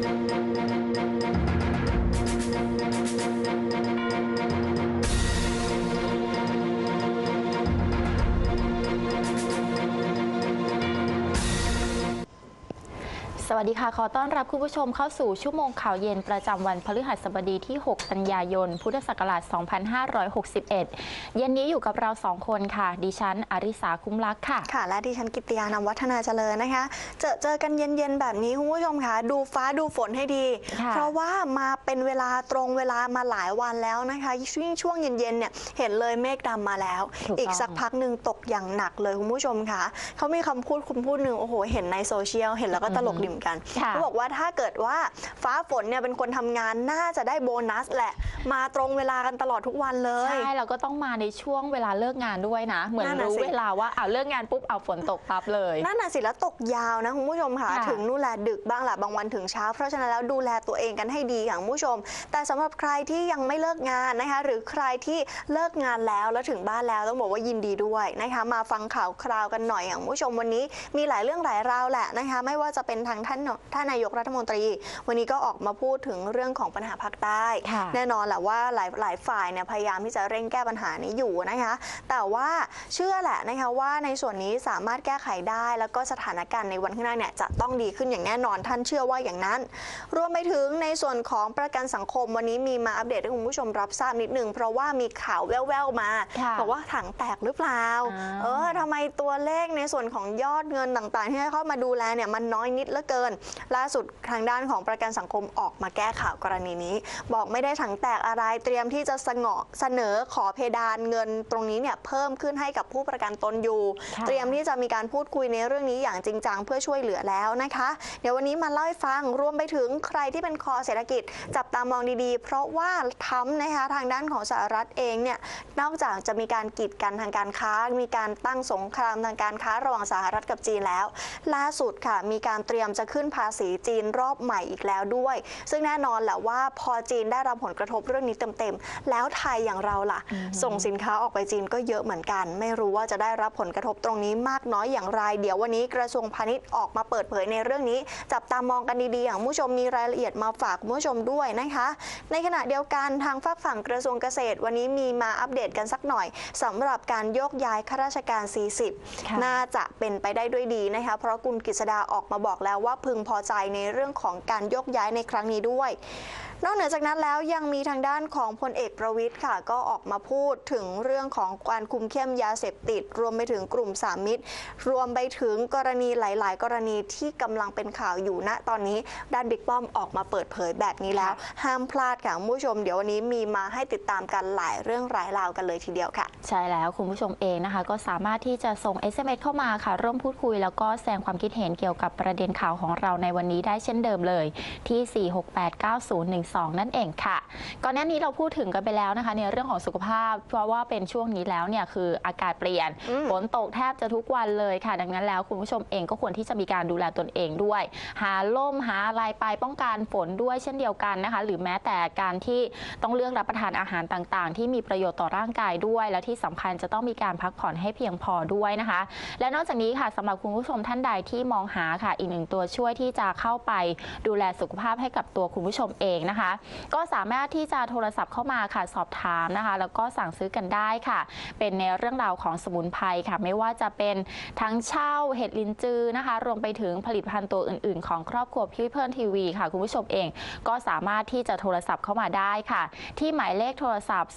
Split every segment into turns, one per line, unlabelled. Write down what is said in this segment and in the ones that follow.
สวัสดีค่ะขอต้อนรับคุณผู้ชมเข้าสู่ชั่วโมงข่าวเย็นประจำวันพฤหัสบดีที่ 6 กันยายน พุทธศักราช 2561 เย็นนี้อยู่กับเรา2คนค่ะดิฉันอาริสาคุ้มลักษณ์ค่ะ
และดิฉันกิตติยานำวัฒนาเจริญนะคะเจอกันเย็นๆแบบนี้คุณผู้ชมค่ะดูฟ้าดูฝนให้ดีเพราะว่ามาเป็นเวลาตรงเวลามาหลายวันแล้วนะคะช่วงเย็นๆเนี่ยเห็นเลยเมฆดำมาแล้วอีกสักพักหนึ่งตกอย่างหนักเลยคุณผู้ชมค่ะเขามีคำพูดหนึ่งโอ้โหเห็นในโซเชียลเห็นแล้วก็ตลกดิ่มกันเขาบอกว่าถ้าเกิดว่าฟ้าฝนเนี่ยเป็นคนทำงานน่าจะได้โบนัสแหละมาตรงเวลากันตลอดทุกวันเลย
ใช่เราก็ต้องมาในช่วงเวลาเลิกงานด้วยนะเหมือนรู้เวลาว่าเลิกงานปุ๊บฝนตกปั๊บเลย
นั่นน่ะสิแล้วตกยาวนะคุณผู้ชมค่ะถึงนู่นแหละดึกบ้างแหละบางวันถึงเช้าเพราะฉะนั้นแล้วดูแลตัวเองกันให้ดีค่ะคุณผู้ชมแต่สำหรับใครที่ยังไม่เลิกงานนะคะหรือใครที่เลิกงานแล้วถึงบ้านแล้วต้องบอกว่ายินดีด้วยนะคะมาฟังข่าวคราวกันหน่อยค่ะคุณผู้ชมวันนี้มีหลายเรื่องหลายราวแหละนะคะไม่ว่าจะเป็นทางท่านนายกรัฐมนตรีวันนี้ก็ออกมาพูดถึงเรื่องของปัญหาภาคใต้แน่นอนแหละว่าหลายฝ่ายเนี่ยพยายามที่จะเร่งแก้ปัญหานี้อยู่นะคะแต่ว่าเชื่อแหละนะคะว่าในส่วนนี้สามารถแก้ไขได้แล้วก็สถานการณ์ในวันข้างหน้าเนี่ยจะต้องดีขึ้นอย่างแน่นอนท่านเชื่อว่าอย่างนั้นรวมไปถึงในส่วนของประกันสังคมวันนี้มีมาอัปเดตให้คุณผู้ชมรับทราบนิดนึงเพราะว่ามีข่าวแว่วๆมาบอกว่าถังแตกหรือเปล่าทำไมตัวเลขในส่วนของยอดเงินต่างๆที่ให้เข้ามาดูแลเนี่ยมันน้อยนิดเหลือเกินล่าสุดทางด้านของประกันสังคมออกมาแก้ข่าวกรณีนี้บอกไม่ได้ถังแตกอะไรเตรียมที่จะเสนอขอเพดานเงินตรงนี้เนี่ยเพิ่มขึ้นให้กับผู้ประกันตนอยู่เตรียมที่จะมีการพูดคุยในเรื่องนี้อย่างจริงจังเพื่อช่วยเหลือแล้วนะคะเดี๋ยววันนี้มาเล่าให้ฟังรวมไปถึงใครที่เป็นคอเศรษฐกิจจับตามองดีๆเพราะว่าทรัมป์นะคะทางด้านของสหรัฐเองเนี่ยนอกจากจะมีการกีดกันทางการค้ามีการตั้งสงครามทางการค้าระหว่างสหรัฐกับจีนแล้วล่าสุดค่ะมีการเตรียมจะขึ้นภาษีจีนรอบใหม่อีกแล้วด้วยซึ่งแน่นอนแหละว่าพอจีนได้รับผลกระทบเรื่องนี้เต็มๆแล้วไทยอย่างเราล่ะส่งสินค้าออกไปจีนก็เยอะเหมือนกันไม่รู้ว่าจะได้รับผลกระทบตรงนี้มากน้อยอย่างไรเดี๋ยววันนี้กระทรวงพาณิชย์ออกมาเปิดเผยในเรื่องนี้จับตามองกันดีๆอย่างผู้ชมมีรายละเอียดมาฝากผู้ชมด้วยนะคะในขณะเดียวกันทางฝั่งกระทรวงเกษตรวันนี้มีมาอัปเดตกันสักหน่อยสำหรับการโยกย้ายข้าราชการ40น่าจะเป็นไปได้ด้วยดีนะคะเพราะคุณกฤษดาออกมาบอกแล้วว่าพึงพอใจในเรื่องของการโยกย้ายในครั้งนี้ด้วยนอกเหนือจากนั้นแล้วยังมีทางด้านของพลเอกประวิตรค่ะก็ออกมาพูดถึงเรื่องของการคุมเข้มยาเสพติดรวมไปถึงกลุ่มสามมิตรรวมไปถึงกรณีหลายๆกรณีที่กำลังเป็นข่าวอยู่ณตอนนี้ด้านบิ๊กป้อมออกมาเปิดเผยแบบนี้แล้วห้ามพลาดค่ะคุณผู้ชมเดี๋ยววันนี้มีมาให้ติดตามกันหลายเรื่องหลายราวกันเลยทีเดียวค่ะ
ใช่แล้วคุณผู้ชมเองนะคะก็สามารถที่จะส่ง SMS เข้ามาค่ะร่วมพูดคุยแล้วก็แสดงความคิดเห็นเกี่ยวกับประเด็นข่าวของเราในวันนี้ได้เช่นเดิมเลยที่4689012นั่นเองค่ะก่อนหน้านี้เราพูดถึงกันไปแล้วนะคะในเรื่องของสุขภาพเพราะว่าเป็นช่วงนี้แล้วเนี่ยคืออากาศเปลี่ยนฝนตกแทบจะทุกวันเลยค่ะดังนั้นแล้วคุณผู้ชมเองก็ควรที่จะมีการดูแลตนเองด้วยหาล่มหาอะไรไปป้องกันฝนด้วยเช่นเดียวกันนะคะหรือแม้แต่การที่ต้องเลือกรับประทานอาหารต่างๆที่มีประโยชน์ต่อร่างกายด้วยและที่สำคัญจะต้องมีการพักผ่อนให้เพียงพอด้วยนะคะและนอกจากนี้ค่ะสำหรับคุณผู้ชมท่านใดที่มองหาค่ะอีกหนึ่งตัวช่วยที่จะเข้าไปดูแลสุขภาพให้กับตัวคุณผู้ชมเองนะคะก็สามารถที่จะโทรศัพท์เข้ามาค่ะสอบถามนะคะแล้วก็สั่งซื้อกันได้ค่ะเป็นในเรื่องราวของสมุนไพรค่ะไม่ว่าจะเป็นทั้งเช่าเห็ดลินจือนะคะรวมไปถึงผลิตภัณฑ์ตัวอื่นๆของครอบครัวพี่เพื่อนทีวีค่ะคุณผู้ชมเองก็สามารถที่จะโทรศัพท์เข้ามาได้ค่ะที่หมายเลขโทรศัพท์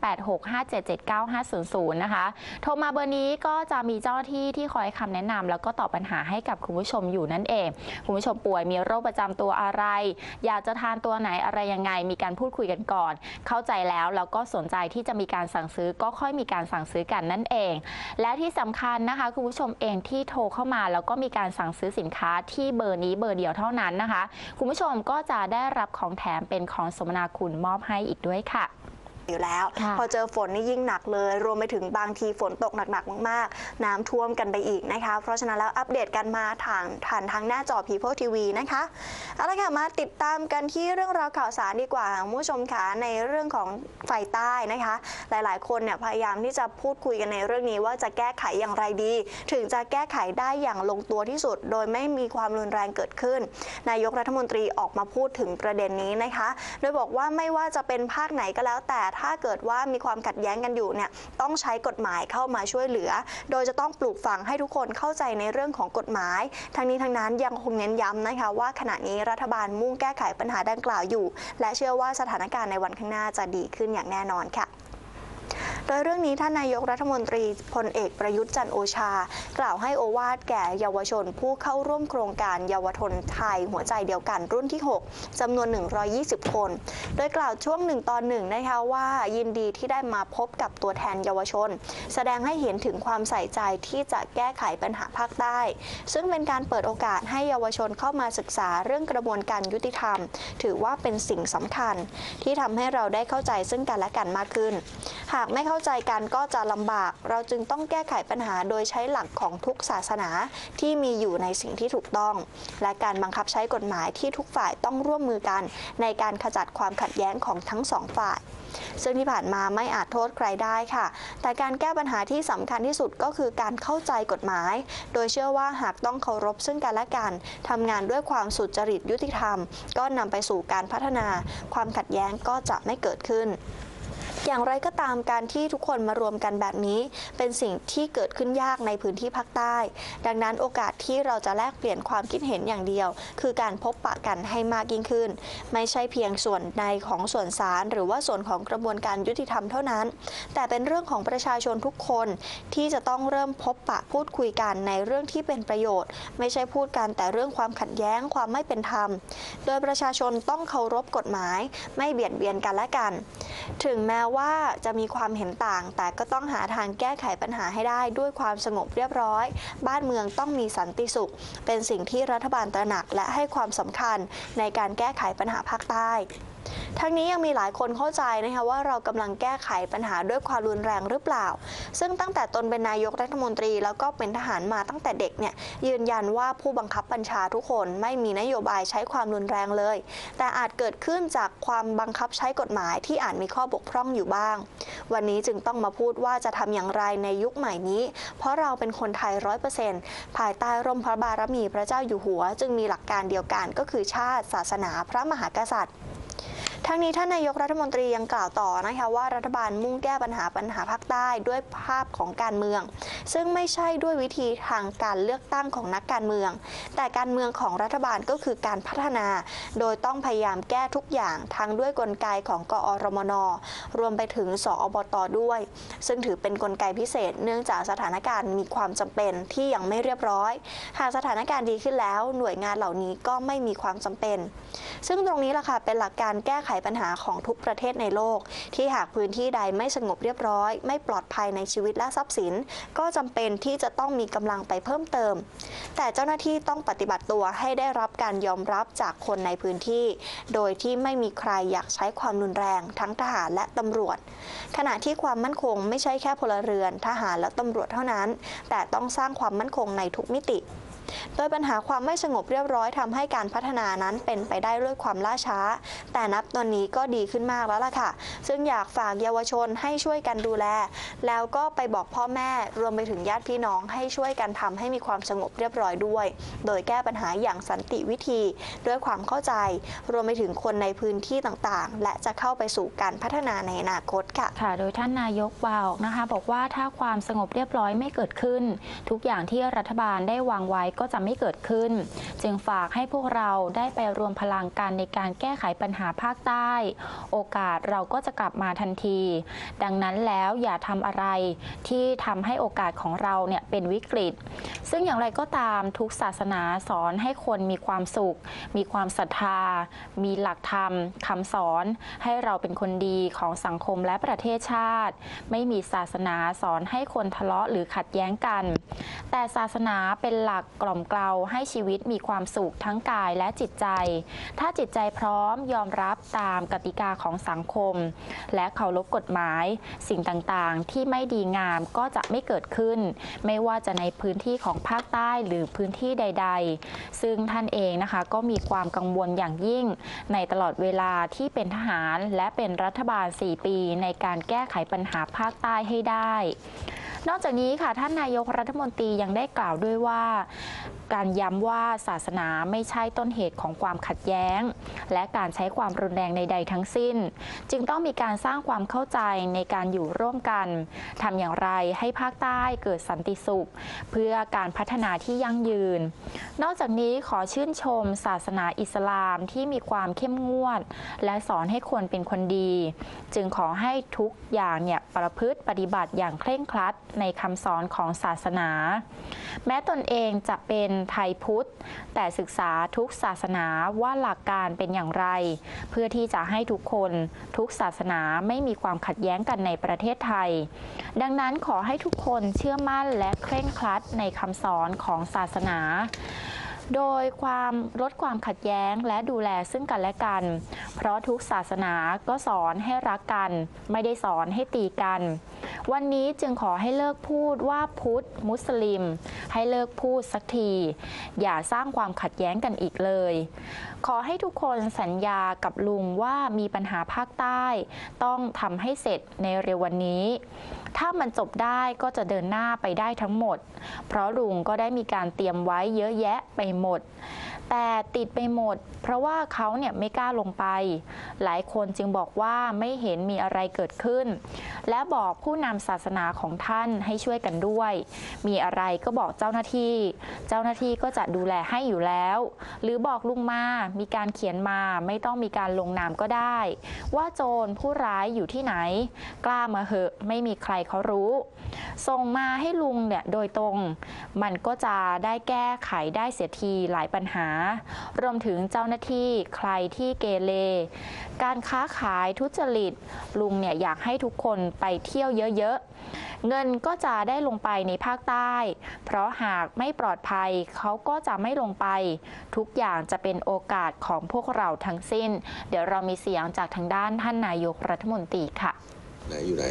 0865779500นะคะโทรมาเบอร์นี้ก็จะมีเจ้าหน้าที่ที่คอยคำแนะนำแล้วก็ตอบปัญหาให้กับคุณผู้ชมอยู่นั่นเองคุณผู้ชมป่วยมีโรคประจำตัวอะไรอยากจะทานตัวไหนอะไรยังไงมีการพูดคุยกันก่อนเข้าใจแล้วก็สนใจที่จะมีการสั่งซื้อก็ค่อยมีการสั่งซื้อกันนั่นเองและที่สำคัญนะคะคุณผู้ชมเองที่โทรเข้ามาแล้วก็มีการสั่งซื้อสินค้าที่เบอร์นี้เบอร์เดียวเท่านั้นนะคะคุณผู้ชมก็จะได้รับของแถมเป็นของสมนาคุณมอบให้อีกด้วยค่ะ
อยู่แล้วพอเจอฝนนี่ยิ่งหนักเลยรวมไปถึงบางทีฝนตกหนักๆมากๆน้ำท่วมกันไปอีกนะคะเพราะฉะนั้นแล้วอัปเดตกันมาทางหน้าจอ People TV นะคะเอาละค่ะมาติดตามกันที่เรื่องราวข่าวสารดีกว่าคุณผู้ชมค่ะในเรื่องของไฟใต้นะคะหลายๆคนเนี่ยพยายามที่จะพูดคุยกันในเรื่องนี้ว่าจะแก้ไขอย่างไรดีถึงจะแก้ไขได้อย่างลงตัวที่สุดโดยไม่มีความรุนแรงเกิดขึ้นนายกรัฐมนตรีออกมาพูดถึงประเด็นนี้นะคะโดยบอกว่าไม่ว่าจะเป็นภาคไหนก็แล้วแต่ถ้าเกิดว่ามีความขัดแย้งกันอยู่เนี่ยต้องใช้กฎหมายเข้ามาช่วยเหลือโดยจะต้องปลูกฝังให้ทุกคนเข้าใจในเรื่องของกฎหมายทั้งนี้ทั้งนั้นยังคงเน้นย้ำนะคะว่าขณะนี้รัฐบาลมุ่งแก้ไขปัญหาดังกล่าวอยู่และเชื่อว่าสถานการณ์ในวันข้างหน้าจะดีขึ้นอย่างแน่นอนค่ะโดยเรื่องนี้ท่านนายกรัฐมนตรีพลเอกประยุทธ์จันทร์โอชากล่าวให้โอวาทแก่เยาวชนผู้เข้าร่วมโครงการเยาวชนไทยหัวใจเดียวกันรุ่นที่ 6 จำนวน 120 คน โดยกล่าวช่วง1 ตอน 1นะคะว่ายินดีที่ได้มาพบกับตัวแทนเยาวชนแสดงให้เห็นถึงความใส่ใจที่จะแก้ไขปัญหาภาคใต้ซึ่งเป็นการเปิดโอกาสให้เยาวชนเข้ามาศึกษาเรื่องกระบวนการยุติธรรมถือว่าเป็นสิ่งสำคัญที่ทำให้เราได้เข้าใจซึ่งกันและกันมากขึ้นหากไม่เข้าใจกันก็จะลำบากเราจึงต้องแก้ไขปัญหาโดยใช้หลักของทุกศาสนาที่มีอยู่ในสิ่งที่ถูกต้องและการบังคับใช้กฎหมายที่ทุกฝ่ายต้องร่วมมือกันในการขจัดความขัดแย้งของทั้งสองฝ่ายซึ่งที่ผ่านมาไม่อาจโทษใครได้ค่ะแต่การแก้ปัญหาที่สำคัญที่สุดก็คือการเข้าใจกฎหมายโดยเชื่อว่าหากต้องเคารพซึ่งกันและกันทำงานด้วยความสุจริตยุติธรรมก็นำไปสู่การพัฒนาความขัดแย้งก็จะไม่เกิดขึ้นอย่างไรก็ตามการที่ทุกคนมารวมกันแบบนี้เป็นสิ่งที่เกิดขึ้นยากในพื้นที่ภาคใต้ดังนั้นโอกาสที่เราจะแลกเปลี่ยนความคิดเห็นอย่างเดียวคือการพบปะกันให้มากยิ่งขึ้นไม่ใช่เพียงส่วนในของส่วนศาลหรือว่าส่วนของกระบวนการยุติธรรมเท่านั้นแต่เป็นเรื่องของประชาชนทุกคนที่จะต้องเริ่มพบปะพูดคุยกันในเรื่องที่เป็นประโยชน์ไม่ใช่พูดกันแต่เรื่องความขัดแย้งความไม่เป็นธรรมโดยประชาชนต้องเคารพกฎหมายไม่เบียดเบียนกันและกันถึงแม้ว่าจะมีความเห็นต่างแต่ก็ต้องหาทางแก้ไขปัญหาให้ได้ด้วยความสงบเรียบร้อยบ้านเมืองต้องมีสันติสุขเป็นสิ่งที่รัฐบาลตระหนักและให้ความสำคัญในการแก้ไขปัญหาภาคใต้ทั้งนี้ยังมีหลายคนเข้าใจนะคะว่าเรากำลังแก้ไขปัญหาด้วยความรุนแรงหรือเปล่าซึ่งตั้งแต่ตนเป็นนายกรัฐมนตรีแล้วก็เป็นทหารมาตั้งแต่เด็กเนี่ยยืนยันว่าผู้บังคับบัญชาทุกคนไม่มีนโยบายใช้ความรุนแรงเลยแต่อาจเกิดขึ้นจากความบังคับใช้กฎหมายที่อาจมีข้อบกพร่องอยู่บ้างวันนี้จึงต้องมาพูดว่าจะทำอย่างไรในยุคใหม่นี้เพราะเราเป็นคนไทย 100% ภายใต้ร่มพระบารมีพระเจ้าอยู่หัวจึงมีหลักการเดียวกันก็คือชาติศาสนาพระมหากษัตริย์ทั้งนี้ท่านนายกรัฐมนตรียังกล่าวต่อนะคะว่ารัฐบาลมุ่งแก้ปัญหาภาคใต้ด้วยภาพของการเมืองซึ่งไม่ใช่ด้วยวิธีทางการเลือกตั้งของนักการเมืองแต่การเมืองของรัฐบาลก็คือการพัฒนาโดยต้องพยายามแก้ทุกอย่างทั้งด้วยกลไกของกอรมนรวมไปถึงสอบต.ด้วยซึ่งถือเป็นกลไกพิเศษเนื่องจากสถานการณ์มีความจำเป็นที่ยังไม่เรียบร้อยหากสถานการณ์ดีขึ้นแล้วหน่วยงานเหล่านี้ก็ไม่มีความจำเป็นซึ่งตรงนี้ล่ะค่ะเป็นหลักการแก้ไขปัญหาของทุกประเทศในโลกที่หากพื้นที่ใดไม่สงบเรียบร้อยไม่ปลอดภัยในชีวิตและทรัพย์สินก็จำเป็นที่จะต้องมีกำลังไปเพิ่มเติมแต่เจ้าหน้าที่ต้องปฏิบัติตัวให้ได้รับการยอมรับจากคนในพื้นที่โดยที่ไม่มีใครอยากใช้ความรุนแรงทั้งทหารและตำรวจขณะที่ความมั่นคงไม่ใช่แค่พลเรือนทหารและตำรวจเท่านั้นแต่ต้องสร้างความมั่นคงในทุกมิติโดยปัญหาความไม่สงบเรียบร้อยทำให้การพัฒนานั้นเป็นไปได้ด้วยความล่าช้าแต่นับตอนนี้ก็ดีขึ้นมากแล้วล่ะค่ะซึ่งอยากฝากเยาวชนให้ช่วยกันดูแลแล้วก็ไปบอกพ่อแม่รวมไปถึงญาติพี่น้องให้ช่วยกันทำให้มีความสงบเรียบร้อยด้วยโดยแก้ปัญหาอย่างสันติวิธีด้วยความเข้าใจรวมไปถึงคนในพื้นที่ต่างๆและจะเข้าไปสู่การพัฒนาในอนาคตค่ะ
โดยท่านนายกบอกนะคะบอกว่าถ้าความสงบเรียบร้อยไม่เกิดขึ้นทุกอย่างที่รัฐบาลได้วางไว้ก็จะไม่เกิดขึ้นจึงฝากให้พวกเราได้ไปรวมพลังกันในการแก้ไขปัญหาภาคใต้โอกาสเราก็จะกลับมาทันทีดังนั้นแล้วอย่าทำอะไรที่ทำให้โอกาสของเราเนี่ยเป็นวิกฤตซึ่งอย่างไรก็ตามทุกศาสนาสอนให้คนมีความสุขมีความศรัทธามีหลักธรรมคำสอนให้เราเป็นคนดีของสังคมและประเทศชาติไม่มีศาสนาสอนให้คนทะเลาะหรือขัดแย้งกันแต่ศาสนาเป็นหลักกล่อมเกลาให้ชีวิตมีความสุขทั้งกายและจิตใจถ้าจิตใจพร้อมยอมรับตามกติกาของสังคมและเคารพกฎหมายสิ่งต่างๆที่ไม่ดีงามก็จะไม่เกิดขึ้นไม่ว่าจะในพื้นที่ของภาคใต้หรือพื้นที่ใดๆซึ่งท่านเองนะคะก็มีความกังวลอย่างยิ่งในตลอดเวลาที่เป็นทหารและเป็นรัฐบาล 4 ปีในการแก้ไขปัญหาภาคใต้ให้ได้นอกจากนี้ค่ะท่านนายกรัฐมนตรียังได้กล่าวด้วยว่าการย้ำว่าศาสนาไม่ใช่ต้นเหตุของความขัดแย้งและการใช้ความรุนแรงใดๆทั้งสิ้นจึงต้องมีการสร้างความเข้าใจในการอยู่ร่วมกันทำอย่างไรให้ภาคใต้เกิดสันติสุขเพื่อการพัฒนาที่ยั่งยืนนอกจากนี้ขอชื่นชมศาสนาอิสลามที่มีความเข้มงวดและสอนให้คนเป็นคนดีจึงขอให้ทุกอย่างประพฤติปฏิบัติอย่างเคร่งครัดในคำสอนของศาสนาแม้ตนเองจะเป็นไทยพุทธแต่ศึกษาทุกศาสนาว่าหลักการเป็นอย่างไรเพื่อที่จะให้ทุกคนทุกศาสนาไม่มีความขัดแย้งกันในประเทศไทยดังนั้นขอให้ทุกคนเชื่อมั่นและเคร่งครัดในคำสอนของศาสนาโดยลดความขัดแย้งและดูแลซึ่งกันและกันเพราะทุกศาสนาก็สอนให้รักกันไม่ได้สอนให้ตีกันวันนี้จึงขอให้เลิกพูดว่าพุทธมุสลิมให้เลิกพูดสักทีอย่าสร้างความขัดแย้งกันอีกเลยขอให้ทุกคนสัญญากับลุงว่ามีปัญหาภาคใต้ต้องทำให้เสร็จในเร็ววันนี้ถ้ามันจบได้ก็จะเดินหน้าไปได้ทั้งหมดเพราะลุงก็ได้มีการเตรียมไว้เยอะแยะไปหมดแต่ติดไปหมดเพราะว่าเขาไม่กล้าลงไปหลายคนจึงบอกว่าไม่เห็นมีอะไรเกิดขึ้นและบอกผู้นำศาสนาของท่านให้ช่วยกันด้วยมีอะไรก็บอกเจ้าหน้าที่ก็จะดูแลให้อยู่แล้วหรือบอกลุงมามีการเขียนมาไม่ต้องมีการลงนามก็ได้ว่าโจรผู้ร้ายอยู่ที่ไหนกล้ามาเหอะไม่มีใครเขารู้ส่งมาให้ลุงโดยตรงมันก็จะได้แก้ไขได้เสียทีหลายปัญหารวมถึงเจ้าหน้าที่ใครที่เกเรการค้าขายทุจริตลุงอยากให้ทุกคนไปเที่ยวเยอะๆเงินก็จะได้ลงไปในภาคใต้เพราะหากไม่ปลอดภัยเขาก็จะไม่ลงไปทุกอย่างจะเป็นโอกาสของพวกเราทั้งสิ้นเดี๋ยวเรามีเสียงจากทางด้านท่านนายกรัฐมนตรีค่ะ
ไหนอยู่ไหน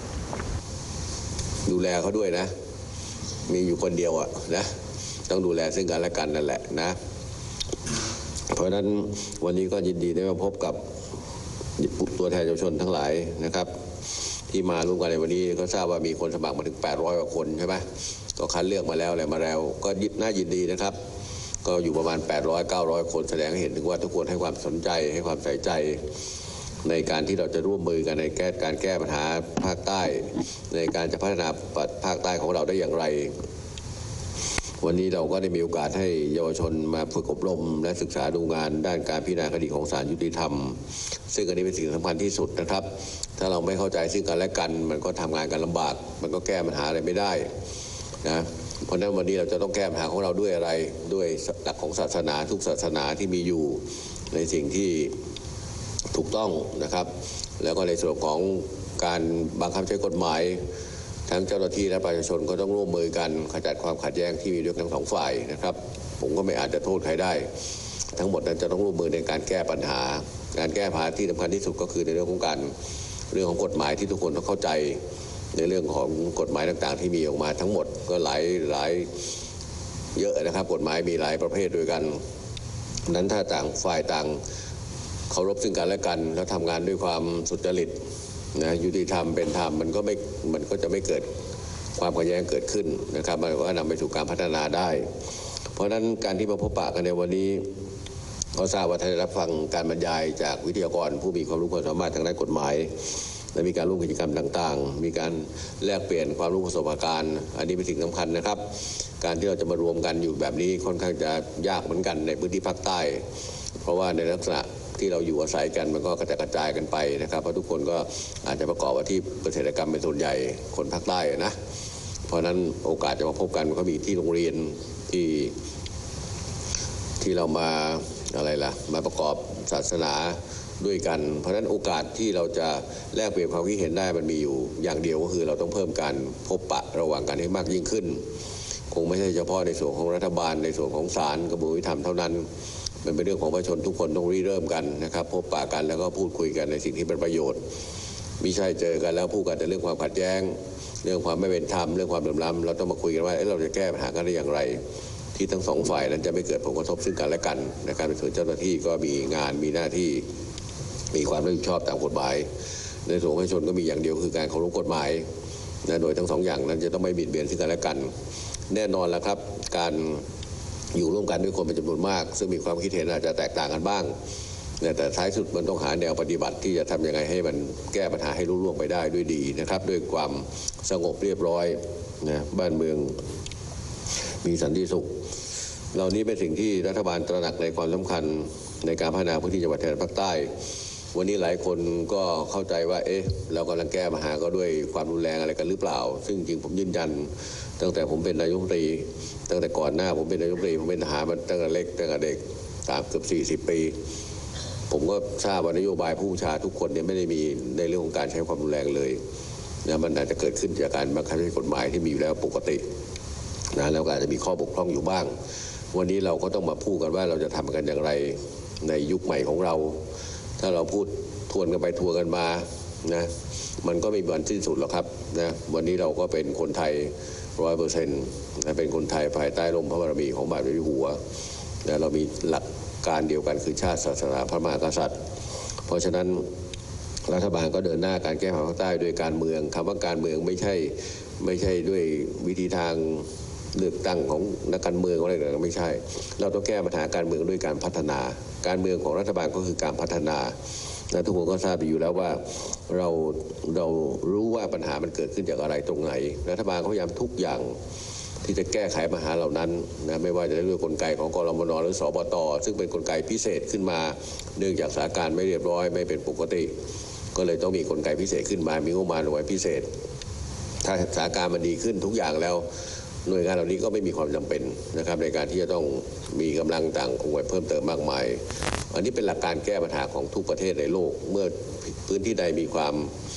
ดูแลเขาด้วยนะมีอยู่คนเดียวนะต้องดูแลซึ่งกันและกันนั่นแหละนะเพราะฉะนั้นวันนี้ก็ยินดีได้มาพบกับตัวแทนเยาวชนทั้งหลายนะครับที่มาร่วมกันในวันนี้ก็ทราบว่ามีคนสมัครมาถึง800 กว่าคนใช่ไหมก็คัดเลือกมาแล้วอะไรมาแล้วก็น่ายินดีนะครับก็อยู่ประมาณ800-900 คนแสดงให้เห็นถึงว่าทุกคนให้ความสนใจให้ความใส่ใจในการที่เราจะร่วมมือกันในการแก้ปัญหาภาคใต้ในการจะพัฒนาภาคใต้ของเราได้อย่างไรวันนี้เราก็ได้มีโอกาสให้เยาวชนมาฝึกอบรมและศึกษาดูงานด้านการพิจารณาคดีของศาลยุติธรรมซึ่งอันนี้เป็นสิ่งสำคัญที่สุดนะครับถ้าเราไม่เข้าใจซึ่งกันและกันมันก็ทำงานกันลำบากมันก็แก้ปัญหาอะไรไม่ได้นะเพราะฉะนั้นวันนี้เราจะต้องแก้ปัญหาของเราด้วยอะไรด้วยหลักของศาสนาทุกศาสนาที่มีอยู่ในสิ่งที่ถูกต้องนะครับแล้วก็ในส่วนของการบังคับใช้กฎหมายทั้งเจ้าหน้าที่และประชาชนก็ต้องร่วมมือกันขจัดความขัดแย้งที่มีด้วยทั้งสองฝ่ายนะครับผมก็ไม่อาจจะโทษใครได้ทั้งหมดนั้นจะต้องร่วมมือในการแก้ปัญหาการแก้ปัญหาที่สำคัญที่สุดก็คือในเรื่องของกฎหมายที่ทุกคนต้องเข้าใจในเรื่องของกฎหมายต่างๆที่มีออกมาทั้งหมดก็หลายเยอะนะครับกฎหมายมีหลายประเภทด้วยกันนั้นถ้าต่างฝ่ายต่างเคารพซึ่งกันและกันแล้วทำงานด้วยความสุจริตนะยุติธรรมเป็นธรรมมันก็จะไม่เกิดความขัดแย้งเกิดขึ้นนะครับมันก็นำไปสู่การพัฒนาได้เพราะฉะนั้นการที่มาพบปะกันในวันนี้ก็ทราบว่าท่านได้รับฟังการบรรยายจากวิทยากรผู้มีความรู้ความสามารถทางด้านกฎหมายและมีการร่วมกิจกรรมต่างๆมีการแลกเปลี่ยนความรู้ประสบการณ์อันนี้เป็นสิ่งสำคัญนะครับการที่เราจะมารวมกันอยู่แบบนี้ค่อนข้างจะยากเหมือนกันในพื้นที่ภาคใต้เพราะว่าในลักษณะที่เราอยู่อาศัยกันมันก็กระจายกันไปนะครับเพราะทุกคนก็อาจจะประกอบอาชีพเกษตรกรรมเป็นส่วนใหญ่คนภาคใต้นะเพราะนั้นโอกาสจะมาพบกันก็มีที่โรงเรียนที่เรามามาประกอบศาสนาด้วยกันเพราะฉะนั้นโอกาสที่เราจะแลกเปลี่ยนความคิดเห็นได้มันมีอยู่อย่างเดียวก็คือเราต้องเพิ่มการพบปะระหว่างกันให้มากยิ่งขึ้นคงไม่ใช่เฉพาะในส่วนของรัฐบาลในส่วนของศาลกระบวนการยุติธรรมเท่านั้นมันเป็นเรื่องของประชาชนทุกคนต้องริเริ่มกันนะครับพบปะกันแล้วก็พูดคุยกันในสิ่งที่เป็นประโยชน์มิใช่เจอกันแล้วพูดกันแต่เรื่องความขัดแย้งเรื่องความไม่เป็นธรรมเรื่องความเหลื่อมล้ำเราต้องมาคุยกันว่าเราจะแก้ปัญหากันได้อย่างไรที่ทั้งสองฝ่ายนั้นจะไม่เกิดผลกระทบซึ่งกันและกันในการเป็นส่วนเจ้าหน้าที่ก็มีงานมีหน้าที่มีความรับผิดชอบตามกฎหมายในส่วนของประชาชนก็มีอย่างเดียวคือการเคารพกฎหมายโดยทั้งสองอย่างนั้นจะต้องไม่บิดเบียนซึ่งกันและกันแน่นอนแล้วครับการอยู่ร่วมกันด้วยคนเป็นจำนวนมากซึ่งมีความคิดเห็นอาจจะแตกต่างกันบ้างแต่ท้ายสุดมันต้องหาแนวปฏิบัติที่จะทำยังไงให้มันแก้ปัญหาให้รุ่งเรืองไปได้ด้วยดีนะครับด้วยความสงบเรียบร้อยนะบ้านเมืองมีสันติสุขเหล่านี้เป็นสิ่งที่รัฐบาลตระหนักในความสำคัญในการพัฒนาพื้นที่จังหวัดชายแดนภาคใต้วันนี้หลายคนก็เข้าใจว่าเรากำลังแก้ปัญหาก็ด้วยความรุนแรงอะไรกันหรือเปล่าซึ่งจริงผมยืนยันตั้งแต่ผมเป็นนายกรัฐมนตรีตั้งแต่ก่อนหน้าผมเป็นนายกรัฐมนตรีผมเป็นทหารมาตั้งแต่เล็กตั้งแต่เด็กเกือบ40 ปีผมก็ทราบว่านโยบายผู้บัญชาทุกคนเนี่ยไม่ได้มีในเรื่องของการใช้ความรุนแรงเลยนะมันอาจจะเกิดขึ้นจากการบังคับใช้กฎหมายที่มีอยู่แล้วปกตินะแล้วก็อาจจะมีข้อบกพร่องอยู่บ้างวันนี้เราก็ต้องมาพูดกันว่าเราจะทำกันอย่างไรในยุคใหม่ของเราถ้าเราพูดทวนกันไปทวนกันมานะมันก็ไม่มีวันสิ้นสุดหรอกครับนะวันนี้เราก็เป็นคนไทย100%นะเป็นคนไทยภายใต้ร่มพระบารมีของบาทสมเด็จพระเจ้าอยู่หัวนะเรามีหลักการเดียวกันคือชาติศาสนาพระมหากษัตริย์เพราะฉะนั้นรัฐบาลก็เดินหน้าการแก้ปัญหาภาคใต้ด้วยการเมืองคำว่าการเมืองไม่ใช่ด้วยวิธีทางเลือกตั้งของนักการเมืองอะไรต่างๆไม่ใช่เราต้องแก้ปัญหาการเมืองด้วยการพัฒนาการเมืองของรัฐบาลก็คือการพัฒนาและทุกคนก็ทราบอยู่แล้วว่าเรารู้ว่าปัญหามันเกิดขึ้นจากอะไรตรงไหนรัฐบาลเขาพยายามทุกอย่างที่จะแก้ไขปัญหาเหล่านั้นนะไม่ว่าจะด้วยกลไกของกรมนหรือสบตซึ่งเป็นกลไกพิเศษขึ้นมาเนื่องจากสถานการณ์ไม่เรียบร้อยไม่เป็นปกติก็เลยต้องมีกลไกพิเศษขึ้นมามีงบประมาณไว้พิเศษถ้าสถานการณ์มันดีขึ้นทุกอย่างแล้วหน่วยงานเหล่านี้ก็ไม่มีความจำเป็นนะครับในการที่จะต้องมีกำลังต่างคงไว้เพิ่มเติมมากมายอันนี้เป็นหลักการแก้ปัญหาของทุกประเทศในโลกเมื่อพื้นที่ใดมีความ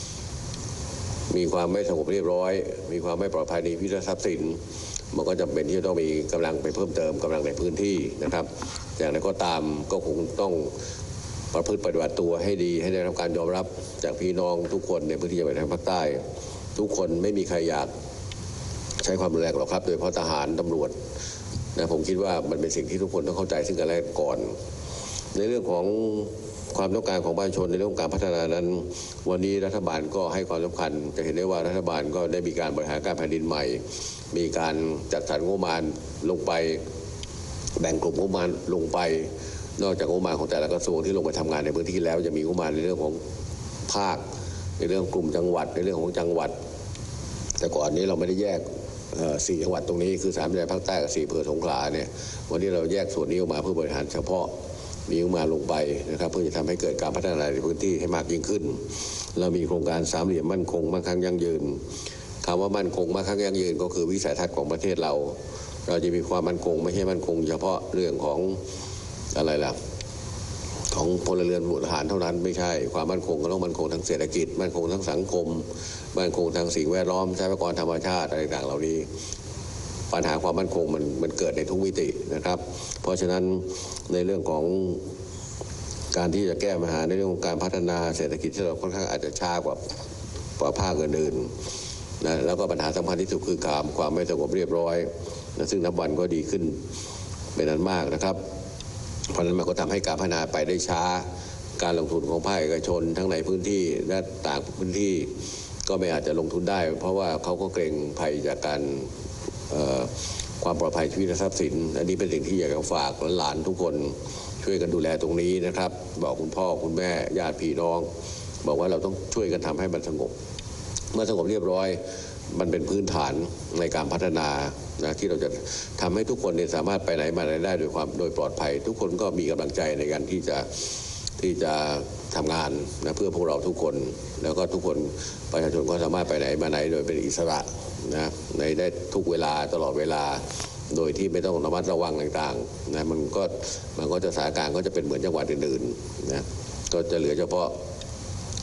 ไม่สงบเรียบร้อยมีความไม่ปลอดภัยในพิทักษ์ทรัพย์สินมันก็จำเป็นที่จะต้องมีกำลังไปเพิ่มเติมกำลังในพื้นที่นะครับอย่างไรก็ตามก็คงต้องประพฤติปฏิบัติตัวให้ดีให้ได้รับการยอมรับจากพี่น้องทุกคนในพื้นที่จังหวัดภาคใต้ทุกคนไม่มีใครอยากใช้ความรุนแรงหรอกครับโดยเฉพาะทหารตำรวจนะผมคิดว่ามันเป็นสิ่งที่ทุกคนต้องเข้าใจซึ่งกันและกันก่อนในเรื่องของความต้องการของประชาชนในเรื่องการพัฒนานั้นวันนี้รัฐบาลก็ให้ความสำคัญจะเห็นได้ว่ารัฐบาลก็ได้มีการบริหารการแผ่นดินใหม่มีการจัดสรรงบประมาณลงไปแบ่งกลุ่มงบประมาณลงไปนอกจากงบประมาณของแต่ละกระทรวงที่ลงไปทำงานในพื้นที่แล้วจะมีงบประมาณในเรื่องของภาคในเรื่องกลุ่มจังหวัดในเรื่องของจังหวัดแต่ก่อนนี้เราไม่ได้แยก4 จังหวัดตรงนี้คือ3 จังหวัดภาคใต้กับ4 อำเภอสงขลาเนี่ยวันนี้เราแยกส่วนนี้ออกมาเพื่อบริหารเฉพาะมีงบประมาณลงไปนะครับเพื่อจะทำให้เกิดการพัฒนาในพื้นที่ให้มากยิ่งขึ้นเรามีโครงการ3 เหลี่ยมมั่นคงมั่งคั่งยั่งยืนคำว่ามั่นคงมั่งคั่งยั่งยืนก็คือวิสัยทัศน์ของประเทศเราจะมีความมั่นคงไม่ใช่มั่นคงเฉพาะเรื่องของอะไรล่ะของพลเรือนทหารเท่านั้นไม่ใช่ความมั่นคงก็ต้องมั่นคงทางเศรษฐกิจมั่นคงทางสังคมมั่นคงทางสิ่งแวดล้อมทรัพยากรธรรมชาติอะไรต่างๆเหล่านี้ปัญหาความมั่นคงมันเกิดในทุกมิตินะครับเพราะฉะนั้นในเรื่องของการที่จะแก้ปัญหาในเรื่องของการพัฒนาเศรษฐกิจที่เราค่อนข้างอาจจะช้ากว่าภาคอื่นๆนะแล้วก็ปัญหาสำคัญที่สุดคือความไม่สงบเรียบร้อยนะซึ่งนับวันก็ดีขึ้นเป็นอันมากนะครับเพราะฉะนั้นมันก็ทำให้การพัฒนาไปได้ช้าการลงทุนของภาคเอกชนทั้งในพื้นที่และต่างพื้นที่ก็ไม่อาจจะลงทุนได้เพราะว่าเขาก็เกรงภัยจากการความปลอดภัยชีวิตและทรัพย์สินอันนี้เป็นสิ่งที่อยากจะฝากหลานทุกคนช่วยกันดูแลตรงนี้นะครับบอกคุณพ่อคุณแม่ญาติพี่น้องบอกว่าเราต้องช่วยกันทำให้มันสงบเมื่อสงบเรียบร้อยมันเป็นพื้นฐานในการพัฒนานะที่เราจะทำให้ทุกคนเนี่ยสามารถไปไหนมาไหนได้โดยปลอดภัยทุกคนก็มีกำลังใจในการที่จะทำงานนะเพื่อพวกเราทุกคนแล้วก็ทุกคนประชาชนก็สามารถไปไหนมาไหนโดยเป็นอิสระนะในได้ทุกเวลาตลอดเวลาโดยที่ไม่ต้องระมัดระวังต่างๆนะมันก็จะสถานการณ์ก็จะเป็นเหมือนจังหวัดอื่นๆนะก็จะเหลือเฉพาะ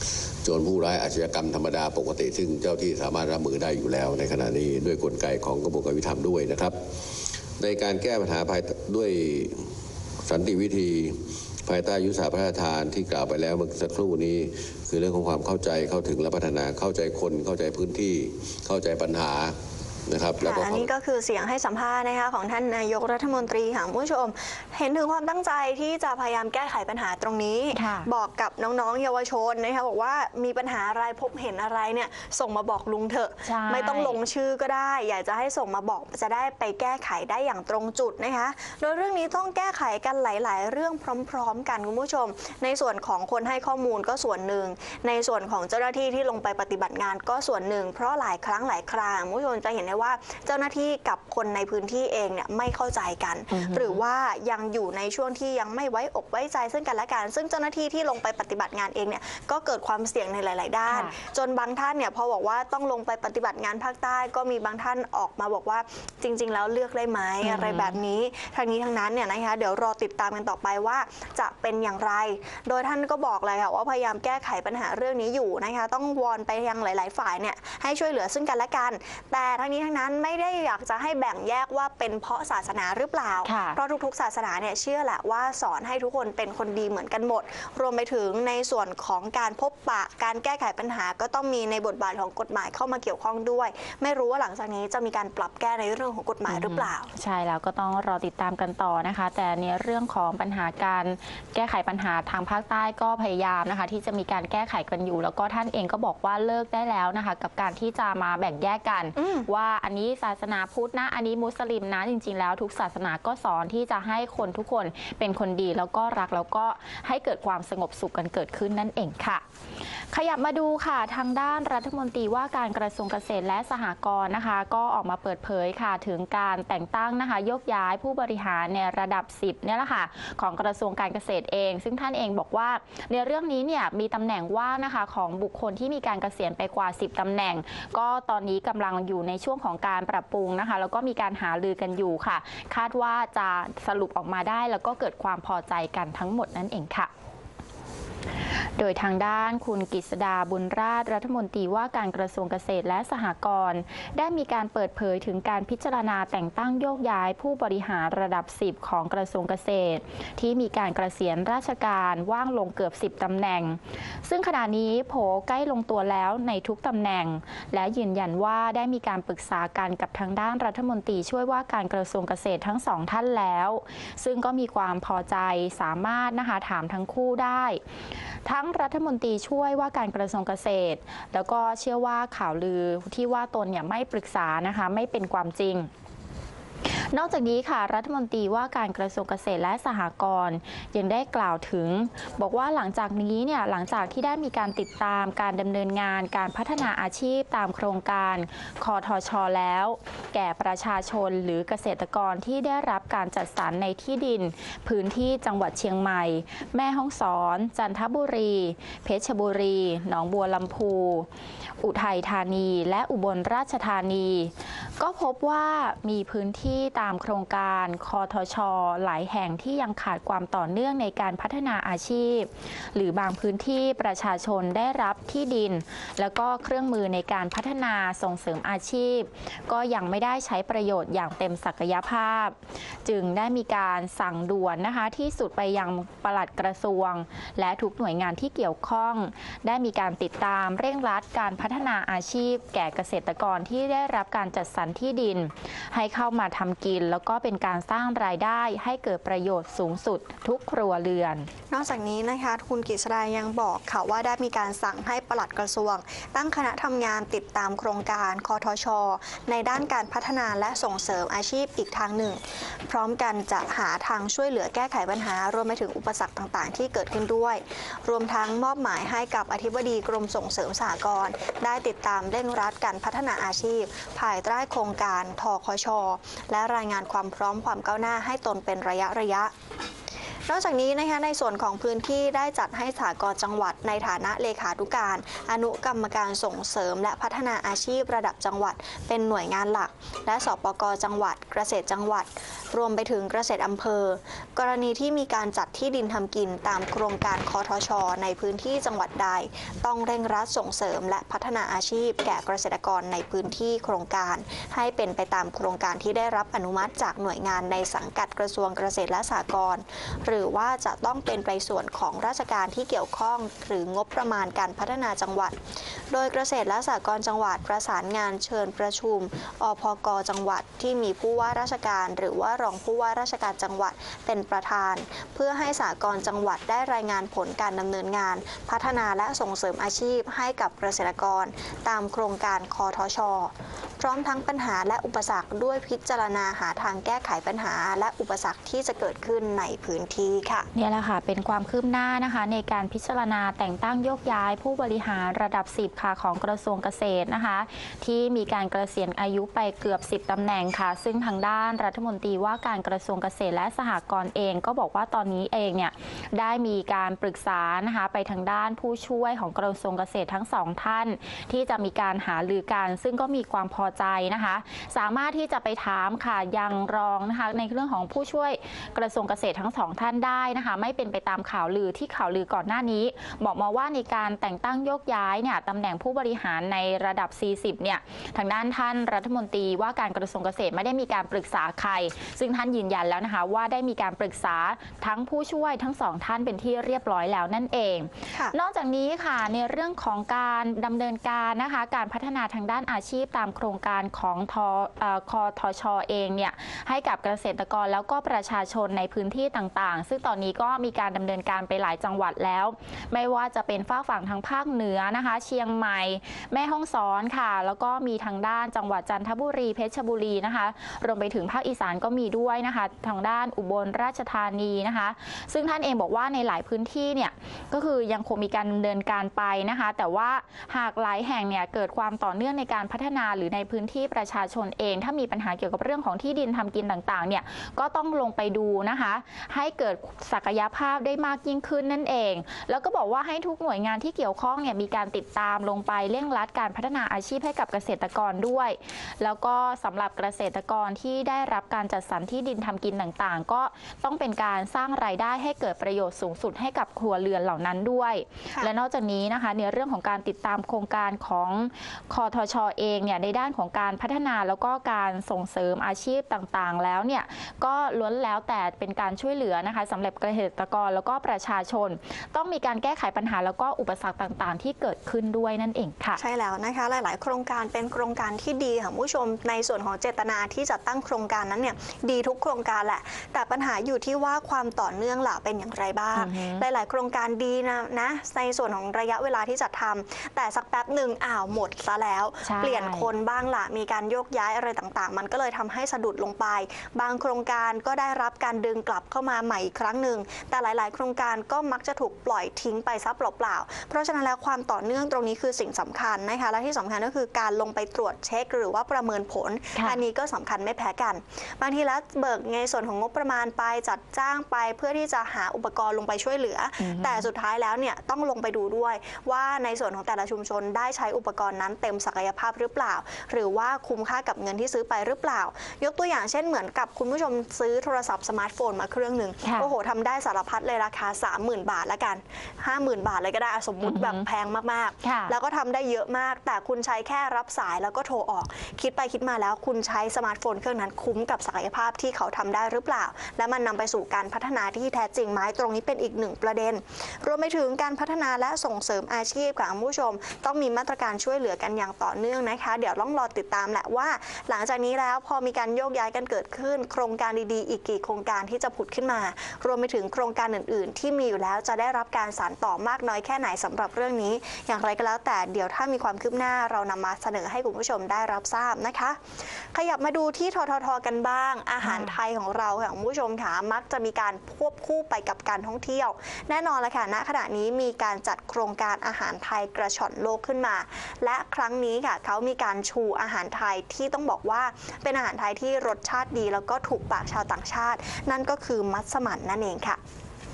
โจรผู้ร้ายอาชญากรรมธรรมดาปกติซึ่งเจ้าที่สามารถรับมือได้อยู่แล้วในขณะนี้ด้วยกลไกของกระบวนการยุติธรรมด้วยนะครับในการแก้ปัญหาภายด้วยสันติวิธีภายใต้ยุทธศาสตร์พระราชทานที่กล่าวไปแล้วเมื่อสักครู่นี้คือเรื่องของความเข้าใจเข้าถึงและพัฒนาเข้าใจคนเข้าใจพื้นที่เข้าใจปัญหานะครับแล้วก็
อันนี้ก็คือเสียงให้สัมภาษณ์นะคะของท่านนายกรัฐมนตรีค่ะผู้ชมเห็นถึงความตั้งใจที่จะพยายามแก้ไขปัญหาตรงนี้บอกกับน้องๆเยาวชนนะคะบอกว่ามีปัญหาอะไรพบเห็นอะไรเนี่ยส่งมาบอกลุงเถอะไม่ต้องลงชื่อก็ได้อยากจะให้ส่งมาบอกจะได้ไปแก้ไขได้อย่างตรงจุดนะคะโดยเรื่องนี้ต้องแก้ไขกันหลายๆเรื่องพร้อมๆกันคุณผู้ชมในส่วนของคนให้ข้อมูลก็ส่วนหนึ่งในส่วนของเจ้าหน้าที่ที่ลงไปปฏิบัติงานก็ส่วนหนึ่งเพราะหลายครั้งหลายคราคุณผู้ชมจะเห็นได้ว่าเจ้าหน้าที่กับคนในพื้นที่เองเนี่ยไม่เข้าใจกันหรือว่ายังอยู่ในช่วงที่ยังไม่ไว้อกไว้ใจซึ่งกันและกันซึ่งเจ้าหน้าที่ที่ลงไปปฏิบัติงานเองเนี่ยก็เกิดความเสี่ยงในหลายๆด้านจนบางท่านเนี่ยพอบอกว่าต้องลงไปปฏิบัติงานภาคใต้ก็มีบางท่านออกมาบอกว่าจริงๆแล้วเลือกได้ไหมอะไรแบบนี้ทางนี้ทางนั้นเนี่ยนะคะเดี๋ยวรอติดตามกันต่อไปว่าจะเป็นอย่างไรโดยท่านก็บอกเลยค่ะว่าพยายามแก้ไขปัญหาเรื่องนี้อยู่นะคะต้องวอนไปยังหลายๆฝ่ายเนี่ยให้ช่วยเหลือซึ่งกันและกันแต่ทั้งนี้ทั้งนั้นไม่ได้อยากจะให้แบ่งแยกว่าเป็นเพราะศาสนาหรือเปล่าเพราะทุกๆศาสนาเนี่ยเชื่อแหละว่าสอนให้ทุกคนเป็นคนดีเหมือนกันหมดรวมไปถึงในส่วนของการพบปะการแก้ไขปัญหาก็ต้องมีในบทบาทของกฎหมายเข้ามาเกี่ยวข้องด้วยไม่รู้ว่าหลังจากนี้จะมีการปรับแก้ในเรื่องของกฎหมายหรือเปล่า
ใช่แล้วก็ต้องรอติดตามกันต่อนะคะแต่ในเรื่องของปัญหาการแก้ไขปัญหาทางภาคใต้ก็พยายามนะคะที่จะมีการแก้ไขกันอยู่แล้วก็ท่านเองก็บอกว่าเลิกได้แล้วนะคะกับการที่จะมาแบ่งแยกกันว่าอันนี้ศาสนาพุทธนะอันนี้มุสลิมนะจริงๆแล้วทุกศาสนาก็สอนที่จะให้คนทุกคนเป็นคนดีแล้วก็รักแล้วก็ให้เกิดความสงบสุขกันเกิดขึ้นนั่นเองค่ะขยับมาดูค่ะทางด้านรัฐมนตรีว่าการกระทรวงเกษตรและสหกรณ์นะคะก็ออกมาเปิดเผยค่ะถึงการแต่งตั้งนะคะยกย้ายผู้บริหารในระดับ10เนี่ยแหละค่ะของกระทรวงการเกษตรเองซึ่งท่านเองบอกว่าในเรื่องนี้เนี่ยมีตำแหน่งว่างนะคะของบุคคลที่มีการเกษียณไปกว่า10ตำแหน่งก็ตอนนี้กำลังอยู่ในช่วงของการปรับปรุงนะคะแล้วก็มีการหารือกันอยู่ค่ะคาดว่าจะสรุปออกมาได้แล้วก็เกิดความพอใจกันทั้งหมดนั่นเองค่ะโดยทางด้านคุณกฤษดาบุญราชรัฐมนตรีว่าการกระทรวงเกษตรและสหกรณ์ได้มีการเปิดเผยถึงการพิจารณาแต่งตั้งโยกย้ายผู้บริหารระดับ10ของกระทรวงเกษตรที่มีการเกษียณราชการว่างลงเกือบ10ตำแหน่งซึ่งขณะนี้โผใกล้ลงตัวแล้วในทุกตำแหน่งและยืนยันว่าได้มีการปรึกษากันกับทางด้านรัฐมนตรีช่วยว่าการกระทรวงเกษตรทั้ง2ท่านแล้วซึ่งก็มีความพอใจสามารถนะคะถามทั้งคู่ได้ทั้งรัฐมนตรีช่วยว่าการกระทรวงเกษตรแล้วก็เชื่อว่าข่าวลือที่ว่าตนเนี่ยไม่ปรึกษานะคะไม่เป็นความจริงนอกจากนี้ค่ะรัฐมนตรีว่าการกระทรวงเกษตรและสหกรณ์ยังได้กล่าวถึงบอกว่าหลังจากนี้เนี่ยหลังจากที่ได้มีการติดตามการดำเนินงานการพัฒนาอาชีพตามโครงการคทช.แล้วแก่ประชาชนหรือเกษตรกรที่ได้รับการจัดสรรในที่ดินพื้นที่จังหวัดเชียงใหม่แม่ฮ่องสอนจันทบุรีเพชรบุรีหนองบัวลำพูอุทัยธานีและอุบลราชธานีก็พบว่ามีพื้นที่ตามโครงการคทช.หลายแห่งที่ยังขาดความต่อเนื่องในการพัฒนาอาชีพหรือบางพื้นที่ประชาชนได้รับที่ดินแล้วก็เครื่องมือในการพัฒนาส่งเสริมอาชีพก็ยังไม่ได้ใช้ประโยชน์อย่างเต็มศักยภาพจึงได้มีการสั่งด่วนนะคะที่สุดไปยังปลัดกระทรวงและทุกหน่วยงานที่เกี่ยวข้องได้มีการติดตามเร่งรัดการพัฒนาอาชีพแก่เกษตรกรที่ได้รับการจัดสรรที่ดินให้เข้ามาทำกินแล้วก็เป็นการสร้างรายได้ให้เกิดประโยชน์สูงสุดทุกครัวเรือน
นอกจากนี้นะคะคุณกฤษดายังบอกค่ะว่าได้มีการสั่งให้ปลัดกระทรวงตั้งคณะทำงานติดตามโครงการคทช.ในด้านการพัฒนาและส่งเสริมอาชีพอีกทางหนึ่งพร้อมกันจะหาทางช่วยเหลือแก้ไขปัญหารวมไปถึงอุปสรรคต่างๆที่เกิดขึ้นด้วยรวมทั้งมอบหมายให้กับอธิบดีกรมส่งเสริมสหกรณ์ได้ติดตามเร่งรัดการพัฒนาอาชีพภายใต้โครงการทคช.และรายงานความพร้อมความก้าวหน้าให้ตนเป็นระยะนอกจากนี้นะคะในส่วนของพื้นที่ได้จัดให้สหกรณ์จังหวัดในฐานะเลขานุการอนุกรรมการส่งเสริมและพัฒนาอาชีพระดับจังหวัดเป็นหน่วยงานหลักและสปก.จังหวัดเกษตรจังหวัดรวมไปถึงเกษตรอำเภอกรณีที่มีการจัดที่ดินทำกินตามโครงการคทช.ในพื้นที่จังหวัดใดต้องเร่งรัดส่งเสริมและพัฒนาอาชีพแก่เกษตรกรในพื้นที่โครงการให้เป็นไปตามโครงการที่ได้รับอนุมัติจากหน่วยงานในสังกัดกระทรวงเกษตรและสหกรณ์หรือว่าจะต้องเป็นไปส่วนของราชการที่เกี่ยวข้องหรืองบประมาณการพัฒนาจังหวัดโดยเกษตรและสหกรณ์จังหวัดประสานงานเชิญประชุมอพก.จังหวัดที่มีผู้ว่าราชการหรือว่ารองผู้ว่าราชการจังหวัดเป็นประธานเพื่อให้สหกรณ์จังหวัดได้รายงานผลการดำเนินงานพัฒนาและส่งเสริมอาชีพให้กับเกษตรกรตามโครงการคทช.พร้อมทั้งปัญหาและอุปสรรคด้วยพิจารณาหาทางแก้ไขปัญหาและอุปสรรคที่จะเกิดขึ้นในพื้นที่ค่ะ
เนี่ยแหละค่ะเป็นความคืบหน้านะคะในการพิจารณาแต่งตั้งโยกย้ายผู้บริหารระดับ10ค่ะของกระทรวงเกษตรนะคะที่มีการเกษียณอายุไปเกือบ10ตำแหน่งค่ะซึ่งทางด้านรัฐมนตรีว่าการกระทรวงเกษตรและสหกรณ์เองก็บอกว่าตอนนี้เองเนี่ยได้มีการปรึกษานะคะไปทางด้านผู้ช่วยของกระทรวงเกษตรทั้งสองท่านที่จะมีการหารือกันซึ่งก็มีความพอใจนะคะสามารถที่จะไปถามค่ะยังรองนะคะในเรื่องของผู้ช่วยกระทรวงเกษตรทั้งสองท่านได้นะคะไม่เป็นไปตามข่าวลือที่ข่าวลือก่อนหน้านี้บอกมาว่าในการแต่งตั้งโยกย้ายเนี่ยตำแหน่งผู้บริหารในระดับ40เนี่ยทางด้านท่านรัฐมนตรีว่าการกระทรวงเกษตรไม่ได้มีการปรึกษาใครซึ่งท่านยืนยันแล้วนะคะว่าได้มีการปรึกษาทั้งผู้ช่วยทั้งสองท่านเป็นที่เรียบร้อยแล้วนั่นเองนอกจากนี้ค่ะในเรื่องของการดำเนินการนะคะการพัฒนาทางด้านอาชีพตามโครงการของคทช.เองเนี่ยให้กับเกษตรกรแล้วก็ประชาชนในพื้นที่ต่างๆซึ่งตอนนี้ก็มีการดำเนินการไปหลายจังหวัดแล้วไม่ว่าจะเป็นฝากฝั่งทางภาคเหนือนะคะเชียงใหม่แม่ฮ่องสอนค่ะแล้วก็มีทางด้านจังหวัดจันทบุรีเพชรบุรีนะคะรวมไปถึงภาคอีสานก็มีด้วยนะคะทางด้านอุบลราชธานีนะคะซึ่งท่านเองบอกว่าในหลายพื้นที่เนี่ยก็คือยังคงมีการดำเนินการไปนะคะแต่ว่าหากหลายแห่งเนี่ยเกิดความต่อเนื่องในการพัฒนาหรือในพื้นที่ประชาชนเองถ้ามีปัญหาเกี่ยวกับเรื่องของที่ดินทำกินต่างๆเนี่ยก็ต้องลงไปดูนะคะให้เกิดศักยภาพได้มากยิ่งขึ้นนั่นเองแล้วก็บอกว่าให้ทุกหน่วยงานที่เกี่ยวข้องเนี่ยมีการติดตามลงไปเร่งรัดการพัฒนาอาชีพให้กับเกษตรกรด้วยแล้วก็สำหรับเกษตรกรที่ได้รับการจัดสรรที่ดินทำกินต่างๆก็ต้องเป็นการสร้างรายได้ให้เกิดประโยชน์สูงสุดให้กับครัวเรือนเหล่านั้นด้วยและนอกจากนี้นะคะในเรื่องของการติดตามโครงการของคทช.เองเนี่ยในด้านของการพัฒนาแล้วก็การส่งเสริมอาชีพต่างๆแล้วเนี่ยก็ล้วนแล้วแต่เป็นการช่วยเหลือนะคะสำหรับเกษตรกรแล้วก็ประชาชนต้องมีการแก้ไขปัญหาแล้วก็อุปสรรคต่างๆที่เกิดขึ้นด้วยนั่นเองค่ะ
ใช่แล้วนะคะหลายๆโครงการเป็นโครงการที่ดีค่ะผู้ชมในส่วนของเจตนาที่จะตั้งโครงการนั้นเนี่ยดีทุกโครงการแหละแต่ปัญหาอยู่ที่ว่าความต่อเนื่องล่ะเป็นอย่างไรบ้างหลายๆโครงการดีนะในส่วนของระยะเวลาที่จะทำแต่สักแป๊บหนึ่งหมดซะแล้วเปลี่ยนคนบ้างล่ะมีการโยกย้ายอะไรต่างๆมันก็เลยทำให้สะดุดลงไปบางโครงการก็ได้รับการดึงกลับเข้ามาใหม่อีกครั้งหนึ่งแต่หลายๆโครงการก็มักจะถูกปล่อยทิ้งไปซะเปล่าๆเพราะฉะนั้นแล้วความต่อเนื่องตรงนี้คือสิ่งสำคัญนะคะและที่สำคัญก็คือการลงไปตรวจเช็คหรือว่าประเมินผลอันนี้ก็สำคัญไม่แพ้กันบางทีแล้วเบิกในส่วนของงบประมาณไปจัดจ้างไปเพื่อที่จะหาอุปกรณ์ลงไปช่วยเหลือแต่สุดท้ายแล้วเนี่ยต้องลงไปดูด้วยว่าในส่วนของแต่ละชุมชนได้ใช้อุปกรณ์นั้นเต็มศักยภาพหรือเปล่าหรือว่าคุ้มค่ากับเงินที่ซื้อไปหรือเปล่ายกตัวอย่างเช่นเหมือนกับคุณผู้ชมซื้อโทรศัพท์สมาร์ทโฟนมาเครื่องหนึ่งโอ้โหทำได้สารพัดเลยราคา 30,000 บาทละกัน 50,000 บาทเลยก็ได้สมมุติแบบแพงมากๆแล้วก็ทำได้เยอะมากแต่คุณใช้แค่รับสายแล้วก็โทรออกคิดไปคิดมาแล้วคุณใช้สมาร์ทโฟนเครื่องนั้นคุ้มกับศักยภาพที่เขาทำได้หรือเปล่าและมันนำไปสู่การพัฒนาที่แท้จริงไหมตรงนี้เป็นอีกหนึ่งประเด็นรวมไปถึงการพัฒนาและส่งเสริมอาชีพค่ะคุณผู้ชมต้องมีมาตรการช่วยเหลือกันอย่างต่อเนื่องนะคะเดี๋ยวต้องรอติดตามแหละว่าหลังจากนี้แล้วพอมีการโยกย้ายกันเกิดขึ้นโครงการดีๆอีกกี่โครงการที่จะผุดขึ้นมารวมไปถึงโครงการอื่นๆที่มีอยู่แล้วจะได้รับการสานต่อมากน้อยแค่ไหนสำหรับเรื่องนี้อย่างไรก็แล้วแต่เดี๋ยวถ้ามีความคืบหน้าเรานำมาเสนอให้คุณผู้ชมได้รับทราบนะคะขยับมาดูที่ททท.กันบ้างอาหารไทยของเราค่ะคุณผู้ชมค่ะมักจะมีการควบคู่ไปกับการท่องเที่ยวแน่นอนละค่ะณขณะนี้มีการจัดโครงการอาหารไทยกระชอนโลกขึ้นมาและครั้งนี้ค่ะเขามีการชูอาหารไทยที่ต้องบอกว่าเป็นอาหารไทยที่รสชาติดีแล้วก็ถูกปากชาวต่างชาตินั่นก็คือมัสมั่นนั่นเองค่ะ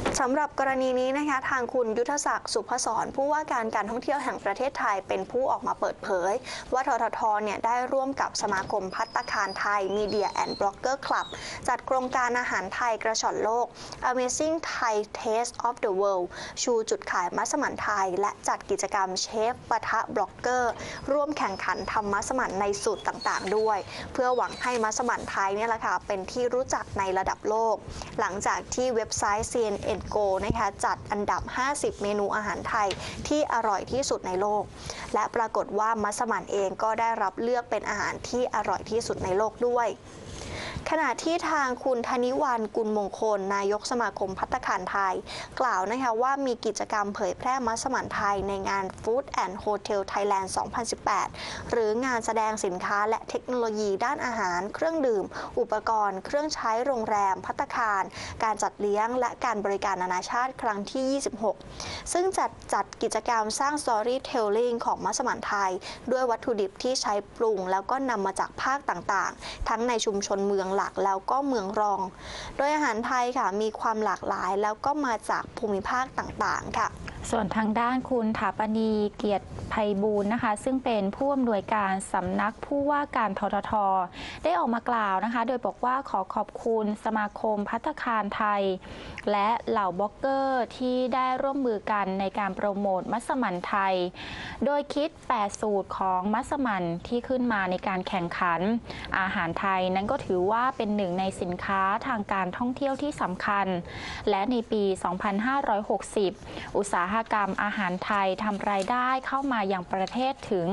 สำหรับกรณีนี้นะคะทางคุณยุทธศักดิ์สุพศรผู้ว่าการท่องเที่ยวแห่งประเทศไทยเป็นผู้ออกมาเปิดเผยว่าททท.เนี่ยได้ร่วมกับสมาคมภัตตาคารไทย Media and Blogger Club จัดโครงการอาหารไทยกระฉ่อนโลก Amazing Thai Taste of the World ชูจุดขายมัสมั่นไทยและจัดกิจกรรมเชฟปะทะบล็อกเกอร์ร่วมแข่งขันทำมัสมั่นในสูตรต่างๆด้วยเพื่อหวังให้มัสมั่นไทยเนี่ยแหละค่ะเป็นที่รู้จักในระดับโลกหลังจากที่เว็บไซต์ CNN Go นะคะจัดอันดับ 50 เมนูอาหารไทยที่อร่อยที่สุดในโลกและปรากฏว่ามัสมั่นเองก็ได้รับเลือกเป็นอาหารที่อร่อยที่สุดในโลกด้วยขณะที่ทางคุณธนิวรรณกุลมงคลนายกสมาคมภัตตาคารไทยกล่าวนะคะว่ามีกิจกรรมเผยแพร่มัสมั่นไทยในงาน Food and Hotel Thailand 2018 หรืองานแสดงสินค้าและเทคโนโลยีด้านอาหารเครื่องดื่มอุปกรณ์เครื่องใช้โรงแรมภัตตาคารการจัดเลี้ยงและการบริการนานาชาติครั้งที่ 26 ซึ่งจัดกิจกรรมสร้าง Storytelling ของมัสมั่นไทยด้วยวัตถุดิบที่ใช้ปรุงแล้วก็นำมาจากภาคต่างๆทั้งในชุมชนเมืองหลักแล้วก็เมืองรองโดยอาหารไทยค่ะมีความหลากหลายแล้วก็มาจากภูมิภาคต่างๆค่ะ
ส่วนทางด้านคุณถาปณีเกียรติไพบูลย์นะคะซึ่งเป็นผู้อำนวยการสำนักผู้ว่าการททท.ได้ออกมากล่าวนะคะโดยบอกว่าขอขอบคุณสมาคมภัตตาคารไทยและเหล่าบล็อกเกอร์ที่ได้ร่วมมือกันในการโปรโมทมัสมั่นไทยโดยคิด8สูตรของมัสมั่นที่ขึ้นมาในการแข่งขันอาหารไทยนั้นก็ถือว่าเป็นหนึ่งในสินค้าทางการท่องเที่ยวที่สำคัญและในปี 2560 อุตสาหกรรมอาหารไทยทำรายได้เข้ามาอย่างประเทศถึง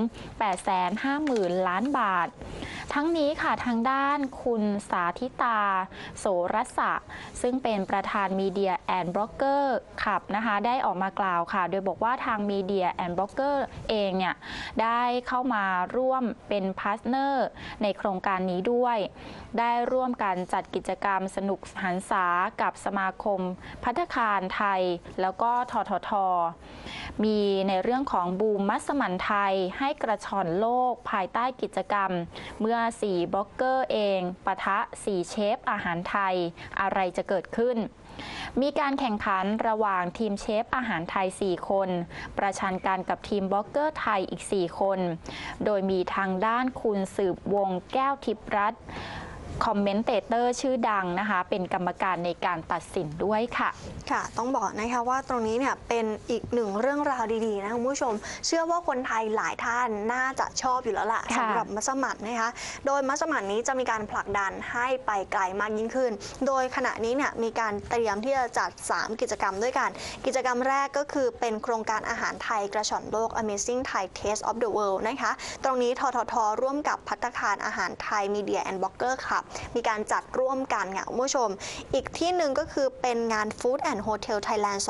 850,000 ล้านบาททั้งนี้ค่ะทางด้านคุณสาธิตาโสรัสะซึ่งเป็นประธาน Media and Blogger Club นะคะได้ออกมากล่าวค่ะโดยบอกว่าทาง Media and Blogger เองเนี่ยได้เข้ามาร่วมเป็นพาร์ทเนอร์ในโครงการนี้ด้วยได้ร่วมกันจัดกิจกรรมสนุกหันษากับสมาคมภัตตาคารไทยแล้วก็ททท.มีในเรื่องของบูมมัสมั่นไทยให้กระชอนโลกภายใต้กิจกรรมเมื่อ4บล็อกเกอร์เองปะทะ4เชฟอาหารไทยอะไรจะเกิดขึ้นมีการแข่งขันระหว่างทีมเชฟอาหารไทย4คนประชันกันกับทีมบล็อกเกอร์ไทยอีก4คนโดยมีทางด้านคุณสืบวงแก้วทิพย์รัตน์คอมเมนเตเตอร์ชื่อดังนะคะเป็นกรรมการในการตัดสินด้วยค่ะ
ค่ะต้องบอกนะคะว่าตรงนี้เนี่ยเป็นอีกหนึ่งเรื่องราวดีๆนะคุณผู้ชมเชื่อว่าคนไทยหลายท่านน่าจะชอบอยู่แล้วล่ะสำหรับมัสมั่นนะคะโดยมัสมั่นนี้จะมีการผลักดันให้ไปไกลมากยิ่งขึ้นโดยขณะนี้เนี่ยมีการเตรียมที่จะจัด3กิจกรรมด้วยกันกิจกรรมแรกก็คือเป็นโครงการอาหารไทยกระฉ่อนโลก Amazing Thai Taste of the World นะคะตรงนี้ททท.ร่วมกับภัตตาคารอาหารไทย Media and Blogger Clubมีการจัดร่วมกันค่ะคุณผู้ชมอีกที่หนึ่งก็คือเป็นงาน Food and Hotel Thailand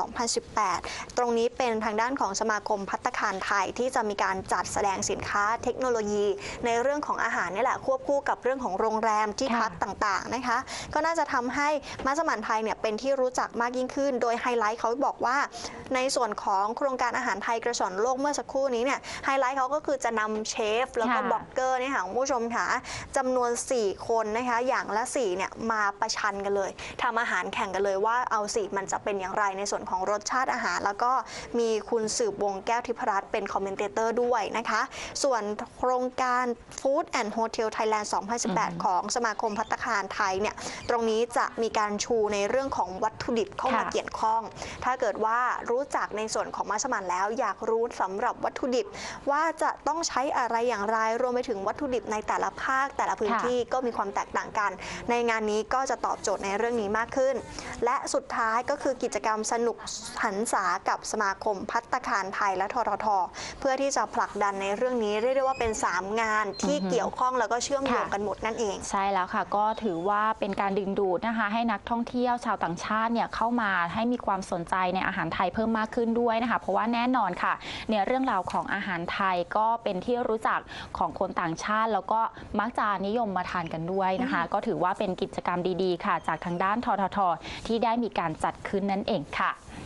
2018 ตรงนี้เป็นทางด้านของสมาคมภัตตาคารไทยที่จะมีการจัดแสดงสินค้าเทคโนโลยีในเรื่องของอาหารนี่แหละควบคู่กับเรื่องของโรงแรมที่พักต่างๆนะคะก็น่าจะทำให้มัสมั่นไทยเนี่ยเป็นที่รู้จักมากยิ่งขึ้นโดยไฮไลท์เขาบอกว่าในส่วนของโครงการอาหารไทยกระฉ่อนโลกเมื่อสักครู่นี้เนี่ยไฮไลท์เขาก็คือจะนำเชฟแล้วก็บล็อกเกอร์เนี่ยค่ะคุณผู้ชมค่ะจำนวน4คนนะคะอย่างละ4เนี่ยมาประชันกันเลยทำอาหารแข่งกันเลยว่าเอาสิมันจะเป็นอย่างไรในส่วนของรสชาติอาหารแล้วก็มีคุณสืบวงแก้วทิพรัตน์เป็นคอมเมนเตเตอร์ด้วยนะคะส่วนโครงการ Food and Hotel Thailand 2018 ของสมาคมภัตตาคารไทยเนี่ยตรงนี้จะมีการชูในเรื่องของวัตถุดิบเข้ามาเกี่ยวข้องถ้าเกิดว่ารู้จักในส่วนของมัสมั่นแล้วอยากรู้สำหรับวัตถุดิบว่าจะต้องใช้อะไรอย่างไรรวมไปถึงวัตถุดิบในแต่ละภาคแต่ละพื้นที่ก็มีความแตกต่างกันในงานนี้ก็จะตอบโจทย์ในเรื่องนี้มากขึ้นและสุดท้ายก็คือกิจกรรมสนุกหันษากับสมาคมภัตตาคารไทยและททท.เพื่อที่จะผลักดันในเรื่องนี้เรียกได้ว่าเป็น3งานที่เกี่ยวข้องแล้วก็เชื่อมโยงกันหมดนั่นเอง
ใช่แล้วค่ะก็ถือว่าเป็นการดึงดูดนะคะให้นักท่องเที่ยวชาวต่างชาติเนี่ยเข้ามาให้มีความสนใจในอาหารไทยเพิ่มมากขึ้นด้วยนะคะเพราะว่าแน่นอนค่ะเนี่ยเรื่องราวของอาหารไทยก็เป็นที่รู้จักของคนต่างชาติแล้วก็มักจะนิยมมาทานกันด้วยนะคะก็ถือว่าเป็นกิจกรรมดีๆค่ะจากทางด้านททท.ที่ได้มีการจัดขึ้นนั่นเองค่ะ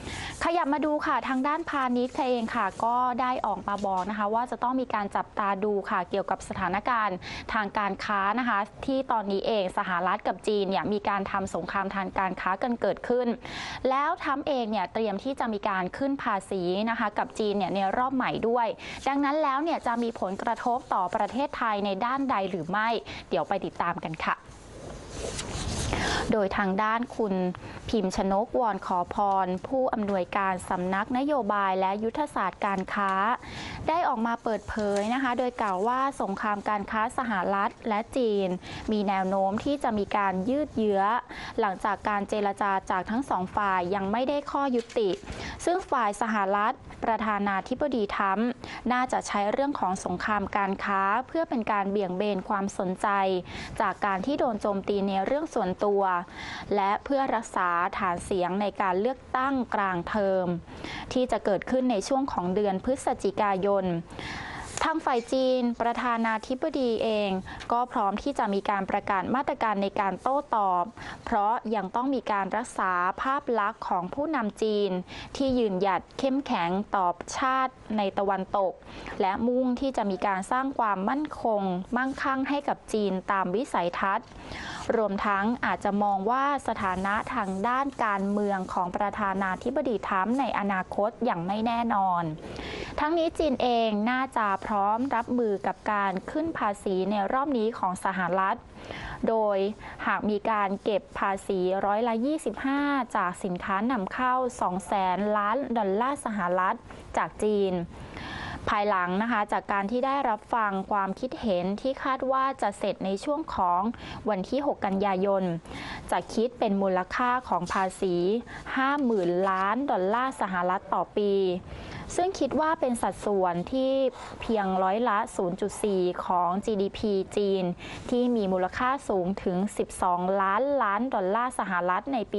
ขยับมาดูค่ะทางด้านพาณิชย์เองค่ะก็ได้ออกมาบอกนะคะว่าจะต้องมีการจับตาดูค่ะเกี่ยวกับสถานการณ์ทางการค้านะคะที่ตอนนี้เองสหรัฐกับจีนเนี่ยมีการทำสงครามทางการค้ากันเกิดขึ้นแล้วทรัมป์เองเนี่ยเตรียมที่จะมีการขึ้นภาษีนะคะกับจีนเนี่ยในรอบใหม่ด้วยดังนั้นแล้วเนี่ยจะมีผลกระทบต่อประเทศไทยในด้านใดหรือไม่เดี๋ยวไปติดตามกันค่ะโดยทางด้านคุณพิมพ์ชนก วอนขอพรผู้อำนวยการสำนักนโยบายและยุทธศาสตร์การค้าได้ออกมาเปิดเผยนะคะโดยกล่าวว่าสงครามการค้าสหรัฐและจีนมีแนวโน้มที่จะมีการยืดเยื้อหลังจากการเจรจาจากทั้งสองฝ่ายยังไม่ได้ข้อยุติซึ่งฝ่ายสหรัฐประธานาธิบดีทรัมป์น่าจะใช้เรื่องของสงครามการค้าเพื่อเป็นการเบี่ยงเบนความสนใจจากการที่โดนโจมตีในเรื่องส่วนตัวและเพื่อรักษาฐานเสียงในการเลือกตั้งกลางเทอมที่จะเกิดขึ้นในช่วงของเดือนพฤศจิกายนทางฝ่ายจีนประธานาธิบดีเองก็พร้อมที่จะมีการประกาศมาตรการในการโต้ตอบเพราะยังต้องมีการรักษาภาพลักษณ์ของผู้นำจีนที่ยืนหยัดเข้มแข็งต่อชาติในตะวันตกและมุ่งที่จะมีการสร้างความมั่นคงมั่งคั่งให้กับจีนตามวิสัยทัศน์รวมทั้งอาจจะมองว่าสถานะทางด้านการเมืองของประธานาธิบดีทรัมป์ในอนาคตอย่างไม่แน่นอนทั้งนี้จีนเองน่าจะพร้อมรับมือกับการขึ้นภาษีในรอบนี้ของสหรัฐโดยหากมีการเก็บภาษี25%จากสินค้านำเข้า 200,000 ล้านดอลลาร์สหรัฐจากจีนภายหลังนะคะจากการที่ได้รับฟังความคิดเห็นที่คาดว่าจะเสร็จในช่วงของวันที่ 6 กันยายนจะคิดเป็นมูลค่าของภาษี 50,000 ล้านดอลลาร์สหรัฐต่อปีซึ่งคิดว่าเป็นสัดส่วนที่เพียง0.4% ของ GDP จีนที่มีมูลค่าสูงถึง 12 ล้านล้านดอลลาร์สหรัฐในปี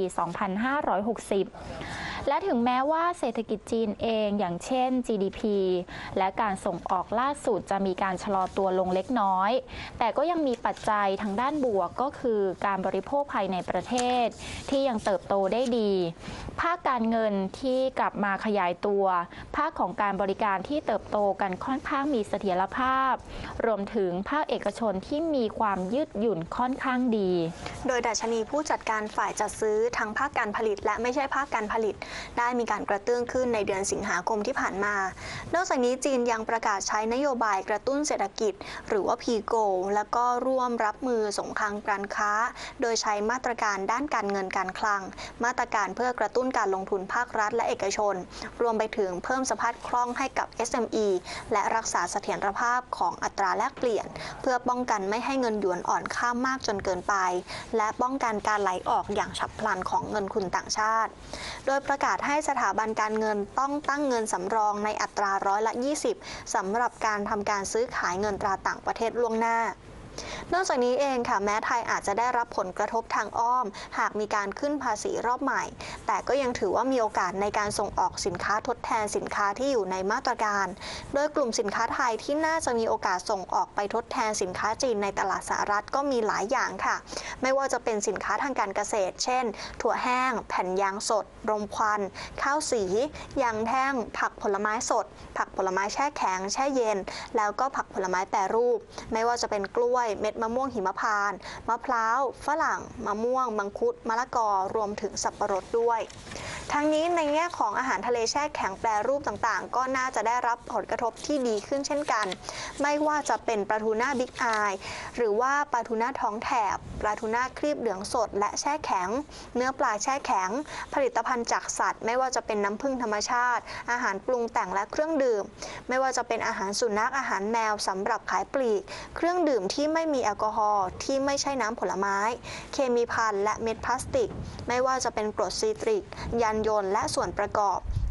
2560 และถึงแม้ว่าเศรษฐกิจจีนเองอย่างเช่น GDP และการส่งออกล่าสุดจะมีการชะลอตัวลงเล็กน้อยแต่ก็ยังมีปัจจัยทางด้านบวกก็คือการบริโภคภายในประเทศที่ยังเติบโตได้ดีภาคการเงินที่กลับมาขยายตัวภาคของการบริการที่เติบโตกันค่อนข้างมีเสถียรภาพรวมถึงภาคเอกชนที่มีความยืดหยุ่นค่อนข้างดี
โดยดัชนีผู้จัดการฝ่ายจัดซื้อทั้งภาคการผลิตและไม่ใช่ภาคการผลิตได้มีการกระเตื้องขึ้นในเดือนสิงหาคมที่ผ่านมานอกจากนี้จีนยังประกาศใช้นโยบายกระตุ้นเศรษฐกิจหรือว่า PGO แล้วก็ร่วมรับมือสงครามการค้าโดยใช้มาตรการด้านการเงินการคลังมาตรการเพื่อกระตุ้นการลงทุนภาครัฐและเอกชนรวมไปถึงเพิ่มสภาพคล่องให้กับ SME และรักษาเสถียรภาพของอัตราแลกเปลี่ยนเพื่อป้องกันไม่ให้เงินหยวนอ่อนค่ามากจนเกินไปและป้องกันการไหลออกอย่างฉับพลันของเงินทุนต่างชาติโดยประกาศให้สถาบันการเงินต้องตั้งเงินสำรองในอัตรา20%สำหรับการทำการซื้อขายเงินตราต่างประเทศล่วงหน้านอกจากนี้เองค่ะแม้ไทยอาจจะได้รับผลกระทบทางอ้อมหากมีการขึ้นภาษีรอบใหม่แต่ก็ยังถือว่ามีโอกาสในการส่งออกสินค้าทดแทนสินค้าที่อยู่ในมาตรการโดยกลุ่มสินค้าไทยที่น่าจะมีโอกาสส่งออกไปทดแทนสินค้าจีนในตลาดสหรัฐก็มีหลายอย่างค่ะไม่ว่าจะเป็นสินค้าทางการเกษตรเช่นถั่วแห้งแผ่นยางสดรมควันข้าวสียางแท่งผักผลไม้สดผักผลไม้แช่แข็งแช่เย็นแล้วก็ผักผลไม้แปรรูปไม่ว่าจะเป็นกล้วยเม็ดมะม่วงหิมพานต์มะพร้าวฝรั่งมะม่วงมังคุดมะละกอรวมถึงสับปะรดด้วยทั้งนี้ในแง่ของอาหารทะเลแช่แข็งแปรรูปต่างๆก็น่าจะได้รับผลกระทบที่ดีขึ้นเช่นกันไม่ว่าจะเป็นปลาทูน่าบิ๊กอายหรือว่าปลาทูน่าท้องแถบปลาทูน่าครีบเหลืองสดและแช่แข็งเนื้อปลาแช่แข็งผลิตภัณฑ์จากสัตว์ไม่ว่าจะเป็นน้ำผึ้งธรรมชาติอาหารปรุงแต่งและเครื่องดื่มไม่ว่าจะเป็นอาหารสุนัขอาหารแมวสำหรับขายปลีกเครื่องดื่มที่ไม่มีแอลกอฮอล์ที่ไม่ใช่น้ำผลไม้เคมีภัณฑ์และเม็ดพลาสติกไม่ว่าจะเป็นกรดซิตริกยานยนต์และส่วนประกอบ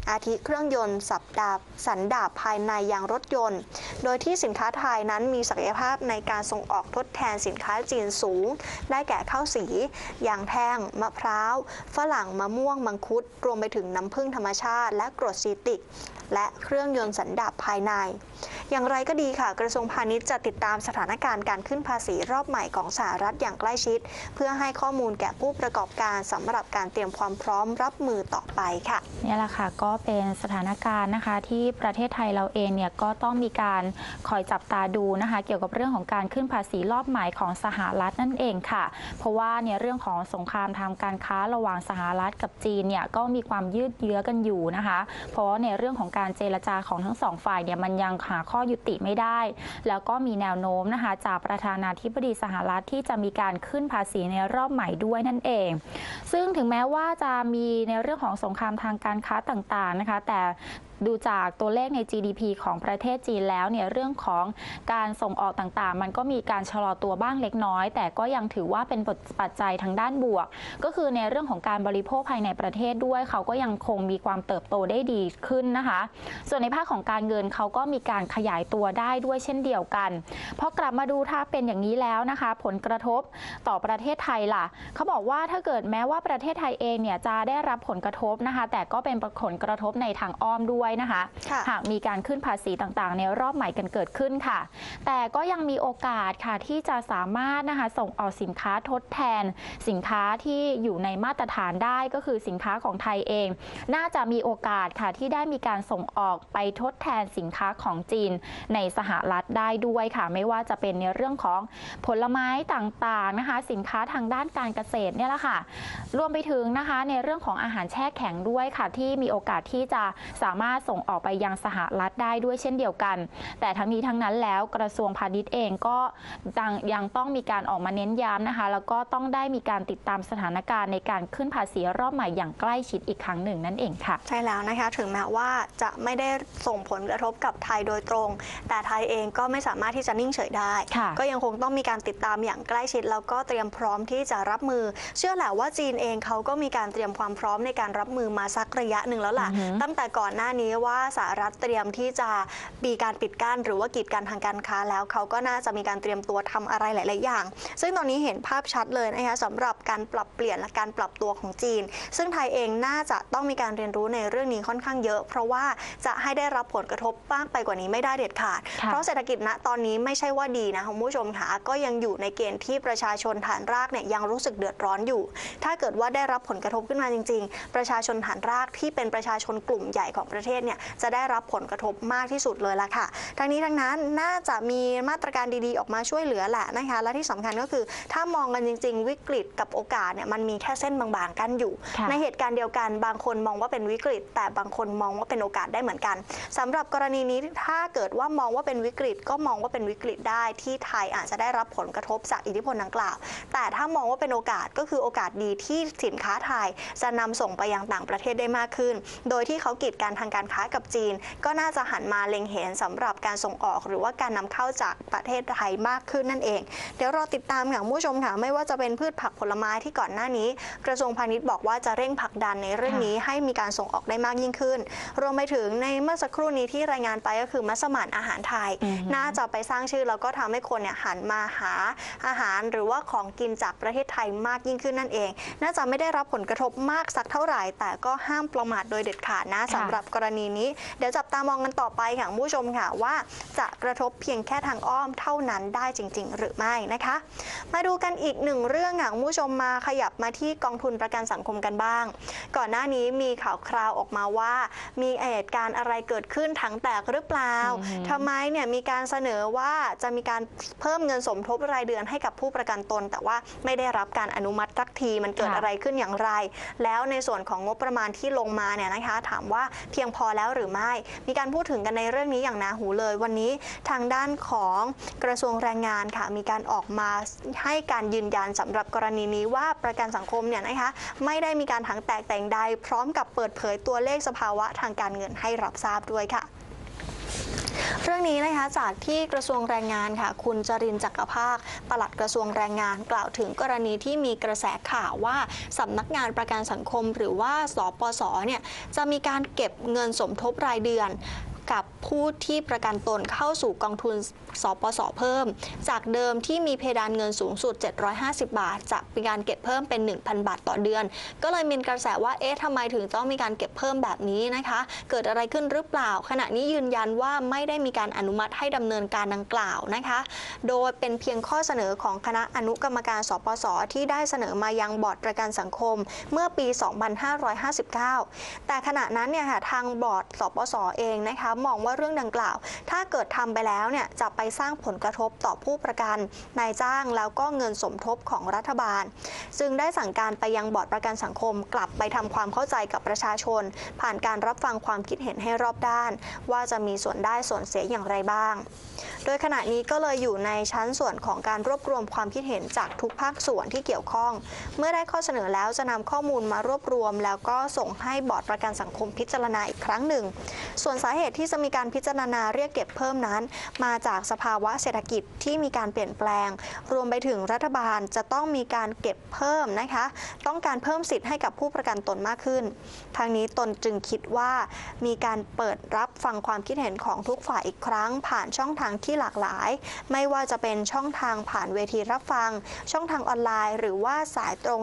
อาทิเครื่องยนต์สันดาปภายในยางรถยนต์โดยที่สินค้าไทยนั้นมีศักยภาพในการส่งออกทดแทนสินค้าจีนสูงได้แก่ข้าวสียางแท่งมะพร้าวฝรั่งมะม่วงมังคุดรวมไปถึงน้ำผึ้งธรรมชาติและกรดซีตริกและเครื่องยนต์สันดาปภายในอย่างไรก็ดีค่ะกระทรวงพาณิชย์จะติดตามสถานการณ์การขึ้นภาษีรอบใหม่ของสหรัฐอย่างใกล้ชิดเพื่อให้ข้อมูลแก่ผู้ประกอบการสำหรับการเตรียมความพร้อมรับมือต่อไปค่ะ
นี่แหละค่ะก็เป็นสถานการณ์นะคะที่ประเทศไทยเราเองเนี่ยก็ต้องมีการคอยจับตาดูนะคะเกี่ยวกับเรื่องของการขึ้นภาษีรอบใหม่ของสหรัฐนั่นเองค่ะเพราะว่าเนี่ยเรื่องของสงครามทางการค้าระหว่างสหรัฐกับจีนเนี่ยก็มีความยืดเยื้อกันอยู่นะคะเพราะในเรื่องของการเจรจาของทั้งสองฝ่ายเนี่ยมันยังหาข้อยุติไม่ได้แล้วก็มีแนวโน้มนะคะจากประธานาธิบดีสหรัฐที่จะมีการขึ้นภาษีในรอบใหม่ด้วยนั่นเองซึ่งถึงแม้ว่าจะมีในเรื่องของสงครามทางการค้าต่างๆนะคะแต่ดูจากตัวเลขใน GDP ของประเทศจีนแล้วเนี่ยเรื่องของการส่งออกต่างๆมันก็มีการชะลอตัวบ้างเล็กน้อยแต่ก็ยังถือว่าเป็นปัจจัยทางด้านบวกก็คือในเรื่องของการบริโภคภายในประเทศด้วยเขาก็ยังคงมีความเติบโตได้ดีขึ้นนะคะส่วนในภาคของการเงินเขาก็มีการขยายตัวได้ด้วยเช่นเดียวกันพอกลับมาดูถ้าเป็นอย่างนี้แล้วนะคะผลกระทบต่อประเทศไทยล่ะเขาบอกว่าถ้าเกิดแม้ว่าประเทศไทยเองเนี่ยจะได้รับผลกระทบนะคะแต่ก็เป็นผลกระทบในทางอ้อมด้วยนะคะหากมีการขึ้นภาษีต่างๆในรอบใหม่กันเกิดขึ้นค่ะแต่ก็ยังมีโอกาสค่ะที่จะสามารถนะคะส่งออกสินค้าทดแทนสินค้าที่อยู่ในมาตรฐานได้ก็คือสินค้าของไทยเองน่าจะมีโอกาสค่ะที่ได้มีการส่งออกไปทดแทนสินค้าของจีนในสหรัฐได้ด้วยค่ะไม่ว่าจะเป็นในเรื่องของผลไม้ต่างๆนะคะสินค้าทางด้านการเกษตรเนี่ยแหละค่ะรวมไปถึงนะคะในเรื่องของอาหารแช่แข็งด้วยค่ะที่มีโอกาสที่จะสามารถส่งออกไปยังสหรัฐได้ด้วยเช่นเดียวกันแต่ทั้งนี้ทั้งนั้นแล้วกระทรวงพาณิชย์เองก็ยังต้องมีการออกมาเน้นย้ำนะคะแล้วก็ต้องได้มีการติดตามสถานการณ์ในการขึ้นภาษีรอบใหม่อย่างใกล้ชิดอีกครั้งหนึ่งนั่นเองค่ะ
ใช่แล้วนะคะถึงแม้ว่าจะไม่ได้ส่งผลกระทบกับไทยโดยตรงแต่ไทยเองก็ไม่สามารถที่จะนิ่งเฉยได้ก็ยังคงต้องมีการติดตามอย่างใกล้ชิดแล้วก็เตรียมพร้อมที่จะรับมือเชื่อแหละว่าจีนเองเขาก็มีการเตรียมความพร้อมในการรับมือมาสักระยะหนึ่งแล้วล่ะตั้งแต่ก่อนหน้านี้ว่าสหรัฐเตรียมที่จะมีการปิดกั้นหรือว่ากีดกันทางการค้าแล้วเขาก็น่าจะมีการเตรียมตัวทำอะไรหลายๆอย่างซึ่งตอนนี้เห็นภาพชัดเลยนะคะสำหรับการปรับเปลี่ยนและการปรับตัวของจีนซึ่งไทยเองน่าจะต้องมีการเรียนรู้ในเรื่องนี้ค่อนข้างเยอะเพราะว่าจะให้ได้รับผลกระทบมากไปกว่านี้ไม่ได้เด็ดขาดเพราะเศรษฐกิจณตอนนี้ไม่ใช่ว่าดีนะคุณผู้ชมค่ะก็ยังอยู่ในเกณฑ์ที่ประชาชนฐานรากเนี่ยยังรู้สึกเดือดร้อนอยู่ถ้าเกิดว่าได้รับผลกระทบขึ้นมาจริงๆประชาชนฐานรากที่เป็นประชาชนกลุ่มใหญ่ของประเทศเนี่ยจะได้รับผลกระทบมากที่สุดเลยละค่ะทั้งนี้ทั้งนั้นน่าจะมีมาตรการดีๆออกมาช่วยเหลือแหละนะคะและที่สำคัญก็คือถ้ามองกันจริงๆวิกฤตกับโอกาสเนี่ยมันมีแค่เส้นบางๆกั้นอยู่ในเหตุการณ์เดียวกันบางคนมองว่าเป็นวิกฤตแต่บางคนมองว่าเป็นโอกาสได้เหมือนกันสำหรับกรณีนี้ถ้าเกิดว่ามองว่าเป็นวิกฤตก็มองว่าเป็นวิกฤตได้ที่ไทยอาจจะได้รับผลกระทบจากอิทธิพลดังกล่าวแต่ถ้ามองว่าเป็นโอกาสก็คือโอกาสดีที่สินค้าไทยจะนำส่งไปยังต่างประเทศได้มากขึ้นโดยที่เขากีดกันทางการค้ากับจีนก็น่าจะหันมาเล็งเห็นสำหรับการส่งออกหรือว่าการนำเข้าจากประเทศไทยมากขึ้นนั่นเองเดี๋ยวรอติดตามค่ะคุณผู้ชมค่ะไม่ว่าจะเป็นพืชผักผลไม้ที่ก่อนหน้านี้กระทรวงพาณิชย์บอกว่าจะเร่งผลักดันในเรื่องนี้ให้มีการส่งออกได้มากยิ่งขึ้นรวมไปถึงในเมื่อสักครู่นี้ที่รายงานไปก็คือมัสมั่นอาหารไทยน่าจะไปสร้างชื่อแล้วก็ทำให้คนเนี่ยหันมาหาอาหารหรือว่าของกินจากประเทศไทยมากยิ่งขึ้นนั่นเองน่าจะไม่ได้รับผลกระทบมากสักเท่าไหร่แต่ก็ห้ามประมาทโดยเด็ดขาดนะสำหรับกรณีนี้เดี๋ยวจับตามองกันต่อไปค่ะคุณผู้ชมค่ะว่าจะกระทบเพียงแค่ทางอ้อมเท่านั้นได้จริงๆหรือไม่นะคะมาดูกันอีกหนึ่งเรื่องค่ะคุณผู้ชมมาขยับมาที่กองทุนประกันสังคมกันบ้างก่อนหน้านี้มีข่าวคราวออกมาว่ามีเหตุการณ์อะไรเกิดขึ้นถังแตกหรือเปล่าทำไมเนี่ยมีการเสนอว่าจะมีการเพิ่มเงินสมทบรายเดือนให้กับผู้ประกันตนแต่ว่าไม่ได้รับการอนุมัติสักทีมันเกิดอะไรขึ้นอย่างไรแล้วในส่วนของงบประมาณที่ลงมาเนี่ยนะคะถามว่าเพียงพอแล้วหรือไม่มีการพูดถึงกันในเรื่องนี้อย่างหนาหูเลยวันนี้ทางด้านของกระทรวงแรงงานค่ะมีการออกมาให้การยืนยันสำหรับกรณีนี้ว่าประกันสังคมเนี่ยนะคะไม่ได้มีการถังแตกแต่งใดพร้อมกับเปิดเผยตัวเลขสภาวะทางการเงินให้รับทราบด้วยค่ะเรื่องนี้นะคะจากที่กระทรวงแรงงานค่ะคุณจรินทร์จักรภาคปลัดกระทรวงแรงงานกล่าวถึงกรณีที่มีกระแสข่าวว่าสำนักงานประกันสังคมหรือว่าสปส.เนี่ยจะมีการเก็บเงินสมทบรายเดือนกับผู้ที่ประกันตนเข้าสู่กองทุนสปส.เพิ่มจากเดิมที่มีเพดานเงินสูงสุด750 บาทจะมีการเก็บเพิ่มเป็น 1,000 บาทต่อเดือนก็เลยมีกระแสว่าทำไมถึงต้องมีการเก็บเพิ่มแบบนี้นะคะเกิดอะไรขึ้นหรือเปล่าขณะนี้ยืนยันว่าไม่ได้มีการอนุมัติให้ดำเนินการดังกล่าวนะคะโดยเป็นเพียงข้อเสนอของคณะอนุกรรมการสปส.ที่ได้เสนอมายังบอร์ดประกันสังคมเมื่อปี 2559 แต่ขณะนั้นเนี่ยค่ะทางบอร์ดสปส.เองนะคะมองว่าเรื่องดังกล่าวถ้าเกิดทำไปแล้วเนี่ยจะไปสร้างผลกระทบต่อผู้ประกันนายจ้างแล้วก็เงินสมทบของรัฐบาลจึงได้สั่งการไปยังบอร์ดประกันสังคมกลับไปทำความเข้าใจกับประชาชนผ่านการรับฟังความคิดเห็นให้รอบด้านว่าจะมีส่วนได้ส่วนเสียอย่างไรบ้างโดยขณะนี้ก็เลยอยู่ในชั้นส่วนของการรวบรวมความคิดเห็นจากทุกภาคส่วนที่เกี่ยวข้องเมื่อได้ข้อเสนอแล้วจะนำข้อมูลมารวบรวมแล้วก็ส่งให้บอร์ดประกันสังคมพิจารณาอีกครั้งหนึ่งส่วนสาเหตุที่จะมีการพิจารณาเรียกเก็บเพิ่มนั้นมาจากสภาวะเศรษฐกิจที่มีการเปลี่ยนแปลงรวมไปถึงรัฐบาลจะต้องมีการเก็บเพิ่มนะคะต้องการเพิ่มสิทธิ์ให้กับผู้ประกันตนมากขึ้นทางนี้ตนจึงคิดว่ามีการเปิดรับฟังความคิดเห็นของทุกฝ่ายอีกครั้งผ่านช่องทางที่หลากหลายไม่ว่าจะเป็นช่องทางผ่านเวทีรับฟังช่องทางออนไลน์หรือว่าสายตรง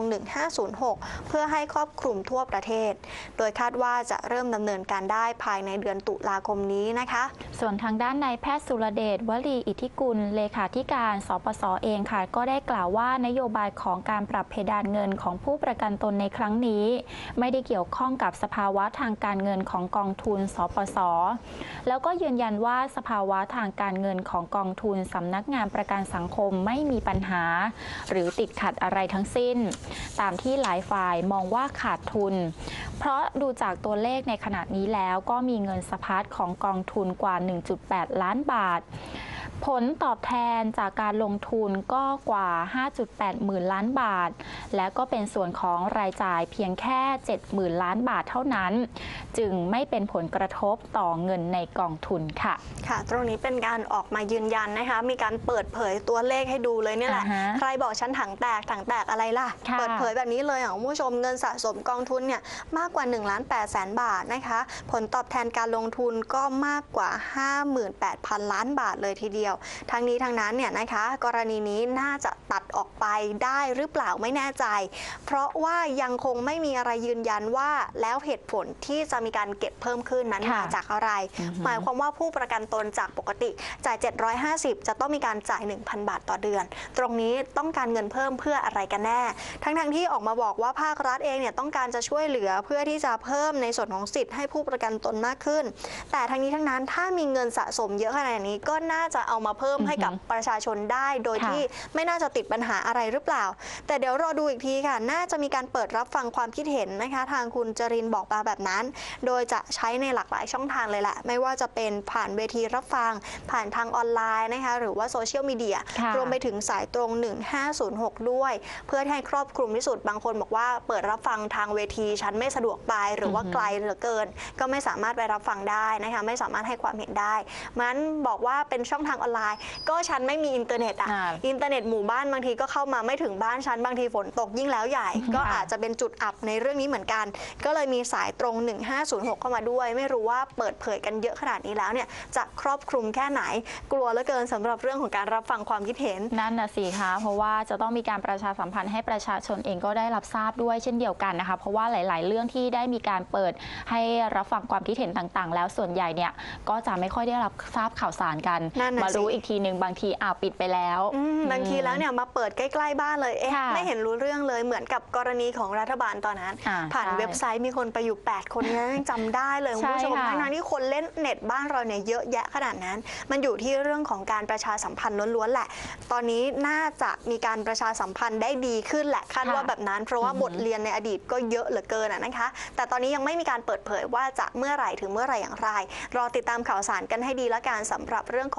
1506เพื่อให้ครอบคลุมทั่วประเทศโดยคาดว่าจะเริ่มดำเนินการได้ภายในเดือนตุลาคมนี้นะคะ
ส่วนทางด้านนายแพทย์สุรเดชวลีอิทธิกุลเลขาธิการสปส.เองค่ะก็ได้กล่าวว่านโยบายของการปรับเพดานเงินของผู้ประกันตนในครั้งนี้ไม่ได้เกี่ยวข้องกับสภาวะทางการเงินของกองทุนสปส.แล้วก็ยืนยันว่าสภาวะทางการเงินของกองทุนสำนักงานประกันสังคมไม่มีปัญหาหรือติดขัดอะไรทั้งสิ้นตามที่หลายฝ่ายมองว่าขาดทุนเพราะดูจากตัวเลขในขณะนี้แล้วก็มีเงินสะพัดของกองทุนกว่า 1.8 ล้านบาทผลตอบแทนจากการลงทุนก็กว่า 5.8 หมื่นล้านบาทและก็เป็นส่วนของรายจ่ายเพียงแค่ 70,000 ล้านบาทเท่านั้นจึงไม่เป็นผลกระทบต่อเงินในกองทุนค่ะ
ค่ะตรงนี้เป็นการออกมายืนยันนะคะมีการเปิดเผยตัวเลขให้ดูเลยนี่แหละใครบอกฉันถังแตกอะไรล่ะเปิดเผยแบบนี้เลยคุณผู้ชมเงินสะสมกองทุนเนี่ยมากกว่า 1,800,000 บาทนะคะผลตอบแทนการลงทุนก็มากกว่า 58,000 ล้านบาทเลยทีเดียวทั้งนี้ทั้งนั้นเนี่ยนะคะกรณีนี้น่าจะตัดออกไปได้หรือเปล่าไม่แน่ใจเพราะว่ายังคงไม่มีอะไรยืนยันว่าแล้วเหตุผลที่จะมีการเก็บเพิ่มขึ้นนั้นมาจากอะไรหมายความว่าผู้ประกันตนจากปกติจ่าย750จะต้องมีการจ่าย 1,000 บาทต่อเดือนตรงนี้ต้องการเงินเพิ่มเพื่ออะไรกันแน่ทั้งที่ออกมาบอกว่าภาครัฐเองเนี่ยต้องการจะช่วยเหลือเพื่อที่จะเพิ่มในส่วนของสิทธิ์ให้ผู้ประกันตนมากขึ้นแต่ทั้งนี้ทั้งนั้นถ้ามีเงินสะสมเยอะขนาดนี้ก็น่าจะเอามาเพิ่มให้กับประชาชนได้โดยที่ไม่น่าจะติดปัญหาอะไรหรือเปล่าแต่เดี๋ยวรอดูอีกทีค่ะน่าจะมีการเปิดรับฟังความคิดเห็นนะคะทางคุณจรินทร์บอกมาแบบนั้นโดยจะใช้ในหลากหลายช่องทางเลยแหละไม่ว่าจะเป็นผ่านเวทีรับฟังผ่านทางออนไลน์นะคะหรือว่าโซเชียลมีเดียรวมไปถึงสายตรง1506ด้วยเพื่อให้ครอบคลุมที่สุดบางคนบอกว่าเปิดรับฟังทางเวทีฉันไม่สะดวกไปหรือว่าไกลเหลือเกินก็ไม่สามารถไปรับฟังได้นะคะไม่สามารถให้ความเห็นได้มันบอกว่าเป็นช่องทางออนไลน์ก็ฉันไม่มีอินเทอร์เน็ตอินเทอร์เน็ตหมู่บ้านบางทีก็เข้ามาไม่ถึงบ้านฉันบางทีฝนตกยิ่งแล้วใหญ่ก็อาจจะเป็นจุดอับในเรื่องนี้เหมือนกันก็เลยมีสายตรง1506เข้ามาด้วยไม่รู้ว่าเปิดเผยกันเยอะขนาดนี้แล้วเนี่ยจะครอบคลุมแค่ไหนกลัวเหลือเกินสำหรับเรื่องของการรับฟังความคิดเห็น
นั่นน่ะสิคะเพราะว่าจะต้องมีการประชาสัมพันธ์ให้ประชาชนเองก็ได้รับทราบด้วยเช่นเดียวกันนะคะเพราะว่าหลายๆเรื่องที่ได้มีการเปิดให้รับฟังความคิดเห็นต่างๆแล้วส่วนใหญ่เนี่ยก็จะไม่ค่อยได้รับทราบข่าวสารกันมารู้อีกทีนึงบางทีปิดไปแล้ว
บางทีแล้วเนี่ยมาเปิดใกล้ๆบ้านเลยไม่เห็นรู้เรื่องเลยเหมือนกับกรณีของรัฐบาลตอนนั้นผ่านเว็บไซต์มีคนไปอยู่8คนนี้ยังจำได้เลยคุณผู้ชมทั้งที่คนเล่นเน็ตบ้านเราเนี่ยเยอะแยะขนาดนั้นมันอยู่ที่เรื่องของการประชาสัมพันธ์ล้วนๆแหละตอนนี้น่าจะมีการประชาสัมพันธ์ได้ดีขึ้นแหละคาดว่าแบบนั้นเพราะว่าบทเรียนในอดีตก็เยอะเหลือเกินนะคะแต่ตอนนี้ยังไม่มีการเปิดเผยว่าจะเมื่อไหร่ถึงเมื่อไหร่อย่างไรรอติดตามข่าวสารกันให้ดีแล้วกันสำหรับเรื่องของประกัน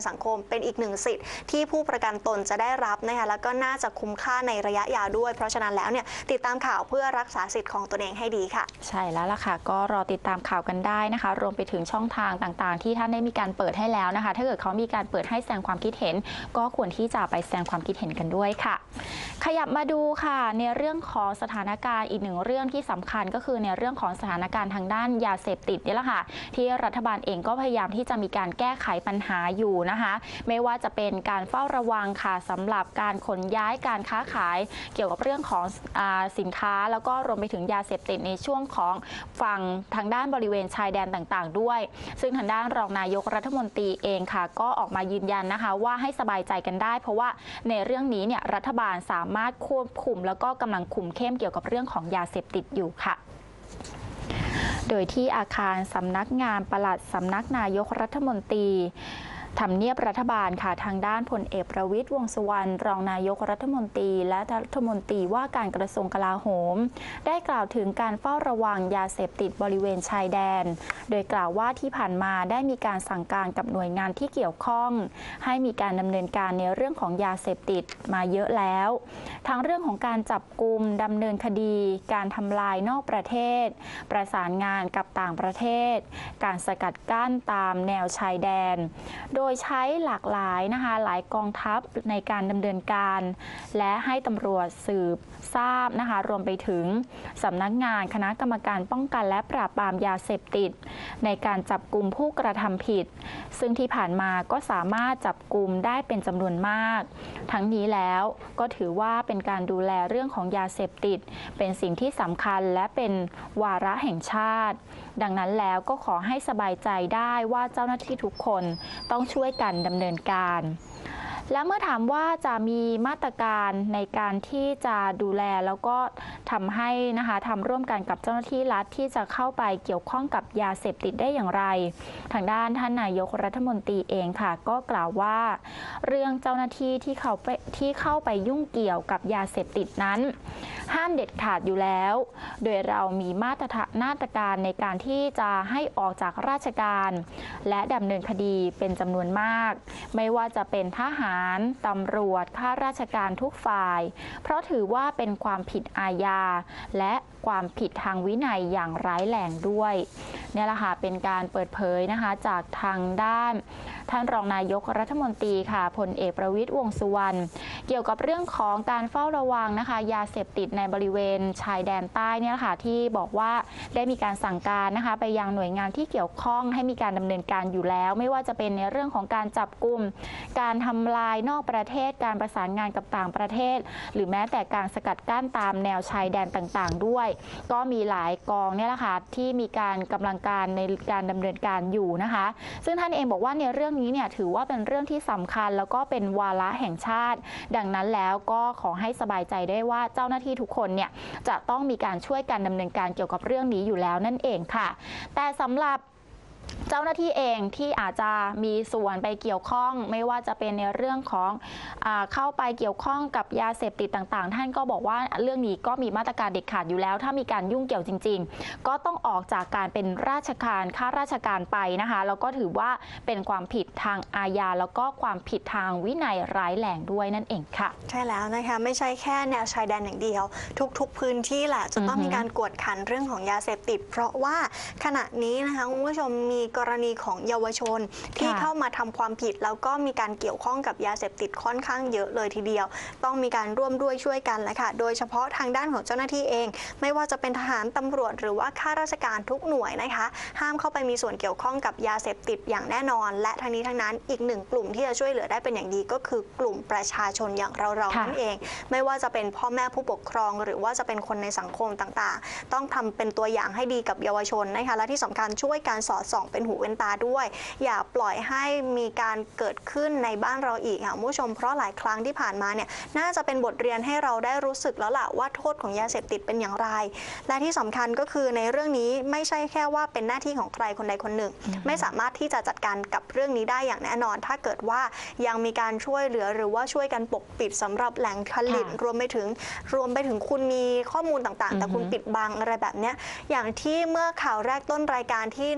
สังคมเป็นอีกหนึ่งสิทธิ์ที่ผู้ประกันตนจะได้รับนะคะแล้วก็น่าจะคุ้มค่าในระยะยาวด้วยเพราะฉะนั้นแล้วเนี่ยติดตามข่าวเพื่อรักษาสิทธิ์ของตนเองให้ดีค่ะ
ใช่แล้วล่ะค่ะก็รอติดตามข่าวกันได้นะคะรวมไปถึงช่องทางต่างๆที่ท่านได้มีการเปิดให้แล้วนะคะถ้าเกิดเขามีการเปิดให้แสดงความคิดเห็นก็ควรที่จะไปแสดงความคิดเห็นกันด้วยค่ะขยับมาดูค่ะในเรื่องของสถานการณ์อีกหนึ่งเรื่องที่สำคัญก็คือในเรื่องของสถานการณ์ทางด้านยาเสพติดนี่แหละค่ะที่รัฐบาลเองก็พยายามที่จะมีการแก้ไขปัญหาอยู่นะคะไม่ว่าจะเป็นการเฝ้าระวังค่ะสำหรับการขนย้ายการค้าขายเกี่ยวกับเรื่องของสินค้าแล้วก็รวมไปถึงยาเสพติดในช่วงของฝั่งทางด้านบริเวณชายแดนต่างๆด้วยซึ่งทางด้านรองนายกรัฐมนตรีเองค่ะก็ออกมายืนยันนะคะว่าให้สบายใจกันได้เพราะว่าในเรื่องนี้เนี่ยรัฐบาลสามารถควบคุมแล้วก็กำลังคุมเข้มเกี่ยวกับเรื่องของยาเสพติดอยู่ค่ะโดยที่อาคารสำนักงานปลัดสำนักนายกรัฐมนตรีทำเนียบรัฐบาลค่ะทางด้านพลเอกประวิตรวงษ์สุวรรณรองนายกรัฐมนตรีและรัฐมนตรีว่าการกระทรวงกลาโหมได้กล่าวถึงการเฝ้าระวังยาเสพติดบริเวณชายแดนโดยกล่าวว่าที่ผ่านมาได้มีการสั่งการกับหน่วยงานที่เกี่ยวข้องให้มีการดำเนินการในเรื่องของยาเสพติดมาเยอะแล้วทั้งเรื่องของการจับกุมดำเนินคดีการทำลายนอกประเทศประสานงานกับต่างประเทศการสกัดกั้นตามแนวชายแดนโดยใช้หลากหลายนะคะหลายกองทัพในการดำเนินการและให้ตำรวจสืบทราบนะคะรวมไปถึงสำนักงานคณะกรรมการป้องกันและปราบปรามยาเสพติดในการจับกุมผู้กระทำผิดซึ่งที่ผ่านมาก็สามารถจับกุมได้เป็นจำนวนมากทั้งนี้แล้วก็ถือว่าเป็นการดูแลเรื่องของยาเสพติดเป็นสิ่งที่สำคัญและเป็นวาระแห่งชาติดังนั้นแล้วก็ขอให้สบายใจได้ว่าเจ้าหน้าที่ทุกคนต้องช่วยกันดำเนินการและเมื่อถามว่าจะมีมาตรการในการที่จะดูแลแล้วก็ทำให้นะคะทำร่วมกันกับเจ้าหน้าที่รัฐที่จะเข้าไปเกี่ยวข้องกับยาเสพติดได้อย่างไรทางด้านท่านนายกรัฐมนตรีเองค่ะก็กล่าวว่าเรื่องเจ้าหน้าที่ที่เข้าไปยุ่งเกี่ยวกับยาเสพติดนั้นห้ามเด็ดขาดอยู่แล้วโดยเรามีมาตรการในการที่จะให้ออกจากราชการและดำเนินคดีเป็นจำนวนมากไม่ว่าจะเป็นทหารตำรวจข้าราชการทุกฝ่ายเพราะถือว่าเป็นความผิดอาญาและความผิดทางวินัยอย่างร้ายแรงด้วยเนี่ยแหละค่ะเป็นการเปิดเผยนะคะจากทางด้านท่านรองนายกรัฐมนตรีค่ะพลเอกประวิตรวงษ์สุวรรณเกี่ยวกับเรื่องของการเฝ้าระวังนะคะยาเสพติดในบริเวณชายแดนใต้เนี่ยค่ะที่บอกว่าได้มีการสั่งการนะคะไปยังหน่วยงานที่เกี่ยวข้องให้มีการดำเนินการอยู่แล้วไม่ว่าจะเป็นในเรื่องของการจับกุมการทำลายนอกประเทศการประสานงานกับต่างประเทศหรือแม้แต่การสกัดกั้นตามแนวชายแดนต่างๆด้วยก็มีหลายกองเนี่ยแหละค่ะที่มีการกำลังการในการดำเนินการอยู่นะคะซึ่งท่านเองบอกว่าในเรื่องนี้เนี่ยถือว่าเป็นเรื่องที่สำคัญแล้วก็เป็นวาระแห่งชาติดังนั้นแล้วก็ขอให้สบายใจได้ว่าเจ้าหน้าที่ทุกคนเนี่ยจะต้องมีการช่วยกันดำเนินการเกี่ยวกับเรื่องนี้อยู่แล้วนั่นเองค่ะแต่สำหรับเจ้าหน้าที่เองที่อาจจะมีส่วนไปเกี่ยวข้องไม่ว่าจะเป็นในเรื่องของเข้าไปเกี่ยวข้องกับยาเสพติดต่างๆท่านก็บอกว่าเรื่องนี้ก็มีมาตรการเด็ดขาดอยู่แล้วถ้ามีการยุ่งเกี่ยวจริงๆก็ต้องออกจากการเป็นราชการข้าราชการไปนะคะแล้วก็ถือว่าเป็นความผิดทางอาญาแล้วก็ความผิดทางวินัยร้ายแรงด้วยนั่นเองค่ะ
ใช่แล้วนะคะไม่ใช่แค่แนวชายแดนอย่างเดียวทุกๆพื้นที่แหละจะต้องมีการกวดขันเรื่องของยาเสพติดเพราะว่าขณะนี้นะคะคุณผู้ชมมีกรณีของเยาวชนที่เข้ามาทำความผิดแล้วก็มีการเกี่ยวข้องกับยาเสพติดค่อนข้างเยอะเลยทีเดียวต้องมีการร่วมด้วยช่วยกันแหละค่ะโดยเฉพาะทางด้านของเจ้าหน้าที่เองไม่ว่าจะเป็นทหารตำรวจหรือว่าข้าราชการทุกหน่วยนะคะห้ามเข้าไปมีส่วนเกี่ยวข้องกับยาเสพติดอย่างแน่นอนและทั้งนี้ทั้งนั้นอีกหนึ่งกลุ่มที่จะช่วยเหลือได้เป็นอย่างดีก็คือกลุ่มประชาชนอย่างเรานั่นเองไม่ว่าจะเป็นพ่อแม่ผู้ปกครองหรือว่าจะเป็นคนในสังคมต่างๆต้องทำเป็นตัวอย่างให้ดีกับเยาวชนนะคะและที่สำคัญช่วยการสอดส่องเป็นหูเป็นตาด้วยอย่าปล่อยให้มีการเกิดขึ้นในบ้านเราอีกค่ะคุณผู้ชมเพราะหลายครั้งที่ผ่านมาเนี่ยน่าจะเป็นบทเรียนให้เราได้รู้สึกแล้วล่ะว่าโทษของยาเสพติดเป็นอย่างไรและที่สำคัญก็คือในเรื่องนี้ไม่ใช่แค่ว่าเป็นหน้าที่ของใครคนใดคนหนึ่งไม่สามารถที่จะจัดการกับเรื่องนี้ได้อย่างแน่นอนถ้าเกิดว่ายังมีการช่วยเหลือหรือว่าช่วยกันปกปิดสำหรับแหล่งผลิตรวมไปถึงคุณมีข้อมูลต่างๆแต่คุณปิดบังอะไรแบบนี้อย่างที่เมื่อข่าวแรกต้นรายการที่ท่านนายก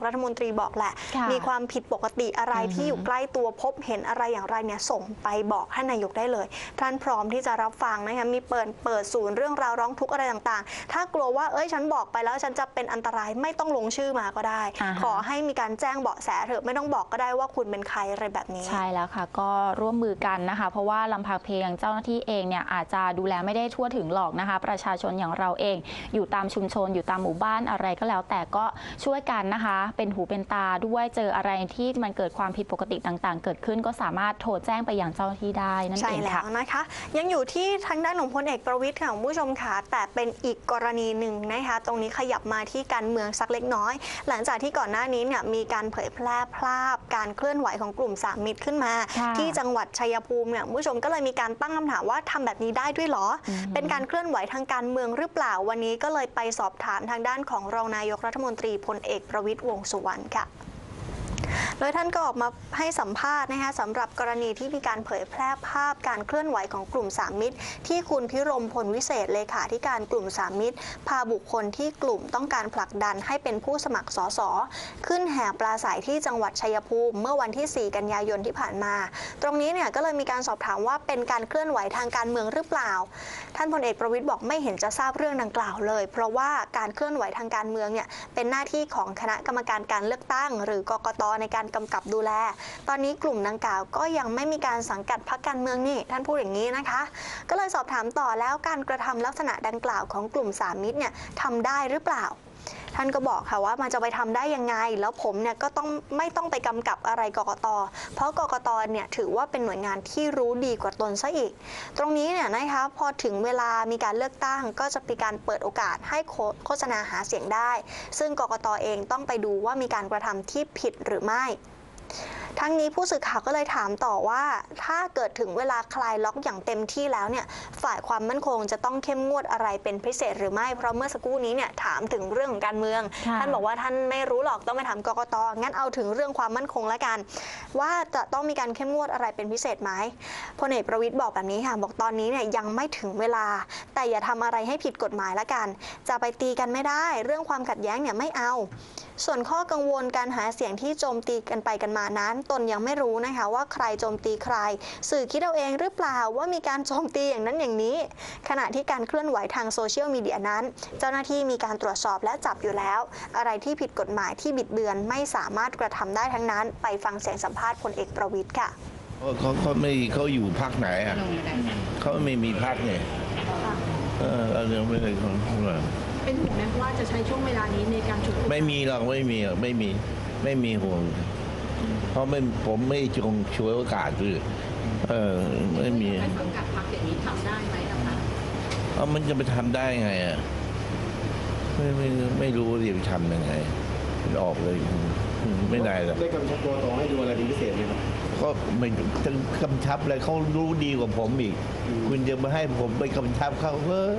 รัฐมนตรีบอกแหละมีความผิดปกติอะไรที่อยู่ใกล้ตัวพบเห็นอะไรอย่างไรเนี่ยส่งไปบอกท่านนายกได้เลยท่านพร้อมที่จะรับฟังนะคะมีเปิดศูนย์เรื่องราวร้องทุกข์อะไรต่างๆถ้ากลัวว่าฉันบอกไปแล้วฉันจะเป็นอันตรายไม่ต้องลงชื่อมาก็ได้ขอให้มีการแจ้งเบาะแสเถอะไม่ต้องบอกก็ได้ว่าคุณเป็นใครอะไรแบบนี้
ใช่แล้วค่ะก็ร่วมมือกันนะคะเพราะว่าลำพังเพียงเจ้าหน้าที่เองเนี่ยอาจจะดูแลไม่ได้ทั่วถึงหรอกนะคะประชาชนอย่างเราเองอยู่ตามชุมชนอยู่ตามหมู่บ้านอะไรก็แล้วแต่ก็ช่วยกันนะคะเป็นหูเป็นตาด้วยเจออะไรที่มันเกิดความผิดปกติต่างๆเกิดขึ้นก็สามารถโทรแจ้งไปยังเจ้าหน้าที่ได้นั่นเองค่ะใช่
แล้วนะคะยังอยู่ที่ทางด้านของพลเอกประวิตรค่ะคุณผู้ชมค่ะแต่เป็นอีกกรณีหนึ่งนะคะตรงนี้ขยับมาที่การเมืองสักเล็กน้อยหลังจากที่ก่อนหน้านี้เนี่ยมีการเผยแพร่ภาพการเคลื่อนไหวของกลุ่มสามมิตรขึ้นมาที่จังหวัดชัยภูมิเนี่ยคุณผู้ชมก็เลยมีการตั้งคำถามว่าทำแบบนี้ได้ด้วยเหรอเป็นการเคลื่อนไหวทางการเมืองหรือเปล่าวันนี้ก็เลยไปสอบถามทางด้านของรองนายกรัฐมนตรีพลเอกประวิตรวงษ์สุวรรณค่ะโดยท่านก็ออกมาให้สัมภาษณ์นะคะสำหรับกรณีที่มีการเผยแพร่ภาพการเคลื่อนไหวของกลุ่มสามมิตรที่คุณพิรมพลวิเศษเลขาธิการกลุ่มสามมิตรพาบุคคลที่กลุ่มต้องการผลักดันให้เป็นผู้สมัครสสขึ้นแห่ปราศัยที่จังหวัดชัยภูมิเมื่อวันที่4 กันยายนที่ผ่านมาตรงนี้เนี่ยก็เลยมีการสอบถามว่าเป็นการเคลื่อนไหวทางการเมืองหรือเปล่าท่านพลเอกประวิตรบอกไม่เห็นจะทราบเรื่องดังกล่าวเลยเพราะว่าการเคลื่อนไหวทางการเมืองเนี่ยเป็นหน้าที่ของคณะกรรมการการเลือกตั้งหรือกกต.ในการกำกับดูแลตอนนี้กลุ่มดังกล่าวก็ยังไม่มีการสังกัดพรรคการเมืองนี่ท่านพูดอย่างนี้นะคะก็เลยสอบถามต่อแล้วการกระทำลักษณะดังกล่าวของกลุ่มสามมิตรเนี่ยทำได้หรือเปล่าท่านก็บอกค่ะว่ามันจะไปทำได้ยังไงแล้วผมเนี่ยก็ไม่ต้องไปกำกับอะไรกกต.เพราะกกต.เนี่ยถือว่าเป็นหน่วยงานที่รู้ดีกว่าตนซะอีกตรงนี้เนี่ยนะคะพอถึงเวลามีการเลือกตั้งก็จะมีการเปิดโอกาสให้โฆษณาหาเสียงได้ซึ่งกกต.เองต้องไปดูว่ามีการกระทำที่ผิดหรือไม่ทั้งนี้ผู้สื่อข่าวก็เลยถามต่อว่าถ้าเกิดถึงเวลาคลายล็อกอย่างเต็มที่แล้วเนี่ยฝ่ายความมั่นคงจะต้องเข้มงวดอะไรเป็นพิเศษหรือไม่เพราะเมื่อสักครู่นี้เนี่ยถามถึงเรื่องของการเมืองท่านบอกว่าท่านไม่รู้หรอกต้องไปถามกกต.งั้นเอาถึงเรื่องความมั่นคงแล้วกันว่าจะต้องมีการเข้มงวดอะไรเป็นพิเศษไหมพลเอกประวิตรบอกแบบนี้ค่ะบอกตอนนี้เนี่ยยังไม่ถึงเวลาแต่อย่าทำอะไรให้ผิดกฎหมายละกันจะไปตีกันไม่ได้เรื่องความขัดแย้งเนี่ยไม่เอาส่วนข้อกังวลการหาเสียงที่โจมตีกันไปกันมานั้นตนยังไม่รู้นะคะว่าใครโจมตีใครสื่อคิดเอาเองหรือเปล่าว่ามีการโจมตีอย่างนั้นอย่างนี้ขณะที่การเคลื่อนไหวทางโซเชียลมีเดียนั้นเจ้าหน้าที่มีการตรวจสอบและจับอยู่แล้วอะไรที่ผิดกฎหมายที่บิดเบือนไม่สามารถกระทำได้ทั้งนั้นไปฟังเสียงสัมภาษณ์พลเอกประวิตรค่ะ
เขาอยู่พรรคไหนอ่ะเขาไม่มีพรรคเนี่ยเรายังไม่ได้ของ
เป็นห่วงไหมว่าจะใช้ช่วงเวลานี้ในการฉุด
ไม่มีหรอกไม่มีห่วงเพราะผมไม่จงช่วยโอกาสคือไม่มี
สังกัดพรรคอย่างนี้ทำได้ไหมนะคะ
มันจะไปทำได้ไงอ่ะไม่รู้จะทำยังไงออกเลยไม่ได้หรอก
ได้กำชับกต.ให้ดูอะไรเป็นพิเศษไหมครับ
ก็ไม่กำชับอะไรเขารู้ดีกว่าผมอีกคุณจะมาให้ผมไปกำชับเขา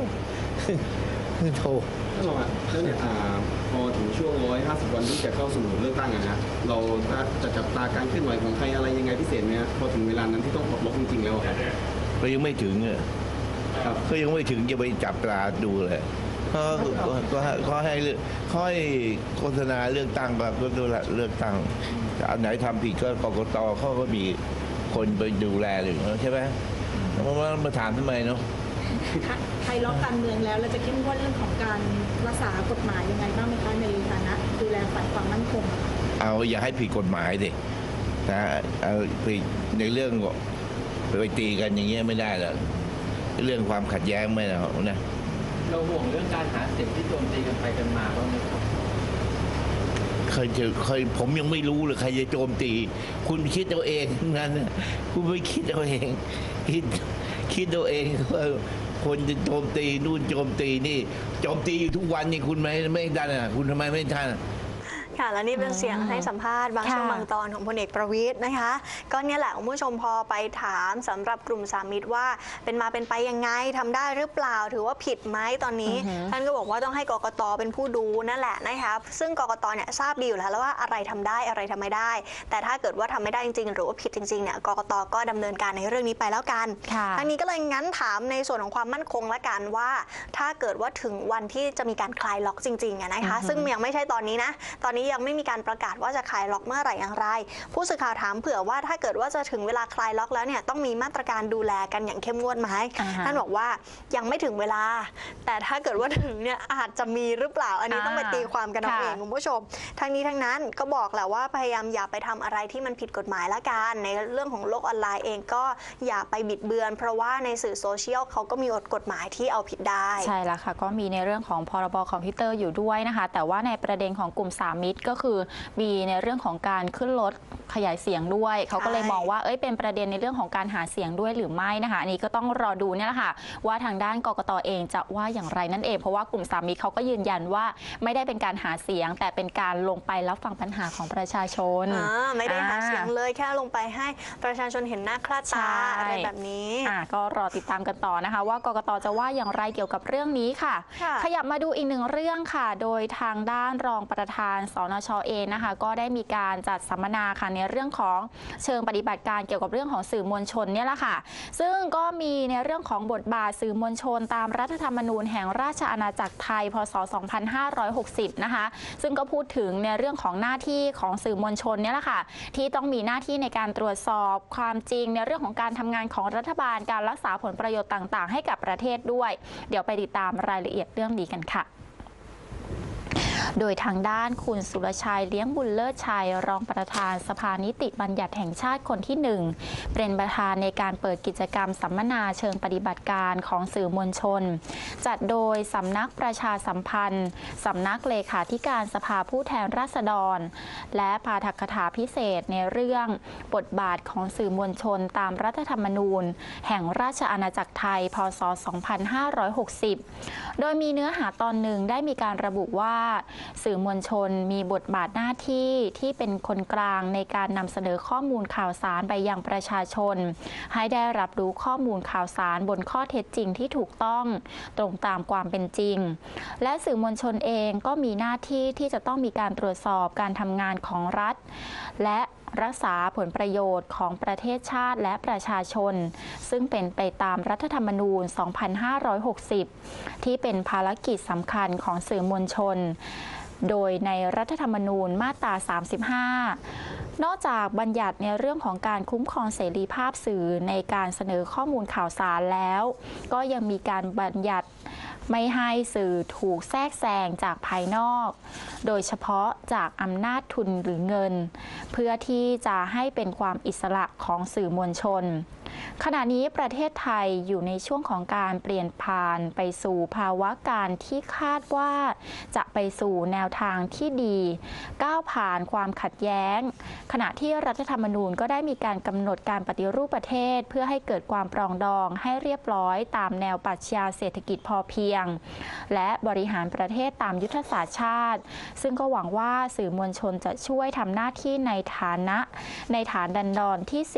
โธ่
ท่านรองแล้วเนี่ยพอถึงช่วง150 วันที่จะเข้าสู่เลือกตั้งนะเราจะจับตาการเคลื่อนไหวของใครอะไรยังไงพิเศษไหมครับพอถึงเวลานั้นที่ต้องปลดล็อกจริงๆแล้วครับ
ก็ยังไม่ถึงอ่ะก็ยังไม่ถึงจะไปจับตาดูเลยเขาให้โฆษณาเลือกตั้งแบบก็เลือกตั้งอันไหนทำผิดก็กกต.เขาก็มีคนไปดูแลอยู่ใช่ไหมมาถามทำไมเนาะ
ใครล็อกการเมืองแล้วเราจะเข้มงวดเรื่องของการรักษากฎหมายยังไงบ้างไหมคะในฐานะดูแลฝ่ายความมั่นคง
อย่าให้ผิดกฎหมายดินะผิดในเรื่องไปตีกันอย่างเงี้ยไม่ได้หรอกเรื่องความขัดแย้งไม่นะ
เราห่วงเรื่องการหาเสียงที่โจมตีกันไปกันมาบ้างไหมครับ
เคยผมยังไม่รู้เลยใครจะโจมตีคุณคิดเอาเองนั่นคุณไม่คิดเอาเองคิดเอาเองว่าคนจะโจมตีนู่นโจมตีนี่โจมตีอยู่ทุกวันนี่คุณไม่ทันคุณทำไมไม่ทัน
ค่ะและนี่เป็นเสียงให้สัมภาษณ์บางช่วงบางตอนของพลเอกประวิตรนะคะก็เนี่ยแหละคุณผู้ชมพอไปถามสำหรับกลุ่มสามมิตรว่าเป็นมาเป็นไปยังไงทำได้หรือเปล่าถือว่าผิดไหมตอนนี้ท่านก็บอกว่าต้องให้กกต.เป็นผู้ดูนั่นแหละนะคะซึ่งกกต.เนี่ยทราบดีอยู่แล้วว่าอะไรทำได้อะไรทำไม่ได้แต่ถ้าเกิดว่าทำไม่ได้จริงๆหรือว่าผิดจริงๆเนี่ยกกต.ก็ดำเนินการในเรื่องนี้ไปแล้วกันทางนี้ก็เลยงั้นถามในส่วนของความมั่นคงละกันว่าถ้าเกิดว่าถึงวันที่จะมีการคลายล็อกจริงๆนะคะซึ่งยังไม่ใช่ตอนนี้นะตอนนี้ยังไม่มีการประกาศว่าจะคลายล็อกเมื่อไหร่อย่างไรผู้สื่อข่าวถามเผื่อว่าถ้าเกิดว่าจะถึงเวลาคลายล็อกแล้วเนี่ยต้องมีมาตรการดูแลกันอย่างเข้มงวดไหมท่านบอกว่ายังไม่ถึงเวลาแต่ถ้าเกิดว่าถึงเนี่ยอาจจะมีหรือเปล่าอันนี้ต้องไปตีความกันเอาเองคุณผู้ชมทั้งนี้ทั้งนั้นก็บอกแหละว่าพยายามอย่าไปทำอะไรที่มันผิดกฎหมายละกันในเรื่องของโลกออนไลน์เองก็อย่าไปบิดเบือนเพราะว่าในสื่อโซเชียลเขาก็มีกฎหมายที่เอาผิดได้
ใช่แล้วค่ะก็มีในเรื่องของพรบคอมพิวเตอร์อยู่ด้วยนะคะแต่ว่าในประเด็นของกลุ่มสามมิตรก็คือมีในเรื่องของการขึ้นรถขยายเสียงด้วยเขาก็เลยมองว่าเป็นประเด็นในเรื่องของการหาเสียงด้วยหรือไม่นะคะอันนี้ก็ต้องรอดูเนี่ยแหละค่ะว่าทางด้านกกต.เองจะว่าอย่างไรนั่นเองเพราะว่ากลุ่มสามมิตรเขาก็ยืนยันว่าไม่ได้เป็นการหาเสียงแต่เป็นการลงไปรับฟังปัญหาของประชาชน
ไม่ได้หาเสียงเลยแค่ลงไปให้ประชาชนเห็นหน้าค่าตาอะไรแบบนี้
ก็รอติดตามกันต่อนะคะว่ากกต.จะว่าอย่างไรเกี่ยวกับเรื่องนี้ค่ะขยับมาดูอีกหนึ่งเรื่องค่ะโดยทางด้านรองประธานสนช.เองนะคะก็ได้มีการจัดสัมมนาค่ะในเรื่องของเชิงปฏิบัติการเกี่ยวกับเรื่องของสื่อมวลชนเนี่ยแหละค่ะซึ่งก็มีในเรื่องของบทบาทสื่อมวลชนตามรัฐธรรมนูญแห่งราชอาณาจักรไทยพ.ศ. 2560นะคะซึ่งก็พูดถึงในเรื่องของหน้าที่ของสื่อมวลชนเนี่ยแหละค่ะที่ต้องมีหน้าที่ในการตรวจสอบความจริงในเรื่องของการทำงานของรัฐบาลการรักษาผลประโยชน์ต่างๆให้กับประเทศด้วยเดี๋ยวไปติดตามรายละเอียดเรื่องนี้กันค่ะโดยทางด้านคุณสุรชัยเลี้ยงบุญเลิศชัยรองประธานสภานิติบัญญัติแห่งชาติคนที่1เป็นประธานในการเปิดกิจกรรมสัมมนาเชิงปฏิบัติการของสื่อมวลชนจัดโดยสำนักประชาสัมพันธ์สำนักเลขาธิการสภาผู้แทนราษฎรและปาฐกถาพิเศษในเรื่องบทบาทของสื่อมวลชนตามรัฐธรรมนูญแห่งราชอาณาจักรไทยพ.ศ. 2560โดยมีเนื้อหาตอนหนึ่งได้มีการระบุว่าสื่อมวลชนมีบทบาทหน้าที่ที่เป็นคนกลางในการนำเสนอข้อมูลข่าวสารไปยังประชาชนให้ได้รับรู้ข้อมูลข่าวสารบนข้อเท็จจริงที่ถูกต้องตรงตามความเป็นจริงและสื่อมวลชนเองก็มีหน้าที่ที่จะต้องมีการตรวจสอบการทำงานของรัฐและรักษาผลประโยชน์ของประเทศชาติและประชาชนซึ่งเป็นไปตามรัฐธรรมนูญ 2560 ที่เป็นภารกิจสำคัญของสื่อมวลชนโดยในรัฐธรรมนูญมาตรา 35 นอกจากบัญญัติในเรื่องของการคุ้มครองเสรีภาพสื่อในการเสนอข้อมูลข่าวสารแล้วก็ยังมีการบัญญัติไม่ให้สื่อถูกแทรกแซงจากภายนอกโดยเฉพาะจากอำนาจทุนหรือเงินเพื่อที่จะให้เป็นความอิสระของสื่อมวลชนขณะนี้ประเทศไทยอยู่ในช่วงของการเปลี่ยนผ่านไปสู่ภาวะการที่คาดว่าจะไปสู่แนวทางที่ดีก้าวผ่านความขัดแย้งขณะที่รัฐธรรมนูญก็ได้มีการกำหนดการปฏิรูปประเทศเพื่อให้เกิดความปรองดองให้เรียบร้อยตามแนวปรัชญาเศรษฐกิจพอเพียงและบริหารประเทศตามยุทธศาสตร์ชาติซึ่งก็หวังว่าสื่อมวลชนจะช่วยทำหน้าที่ในฐานดันดอนที่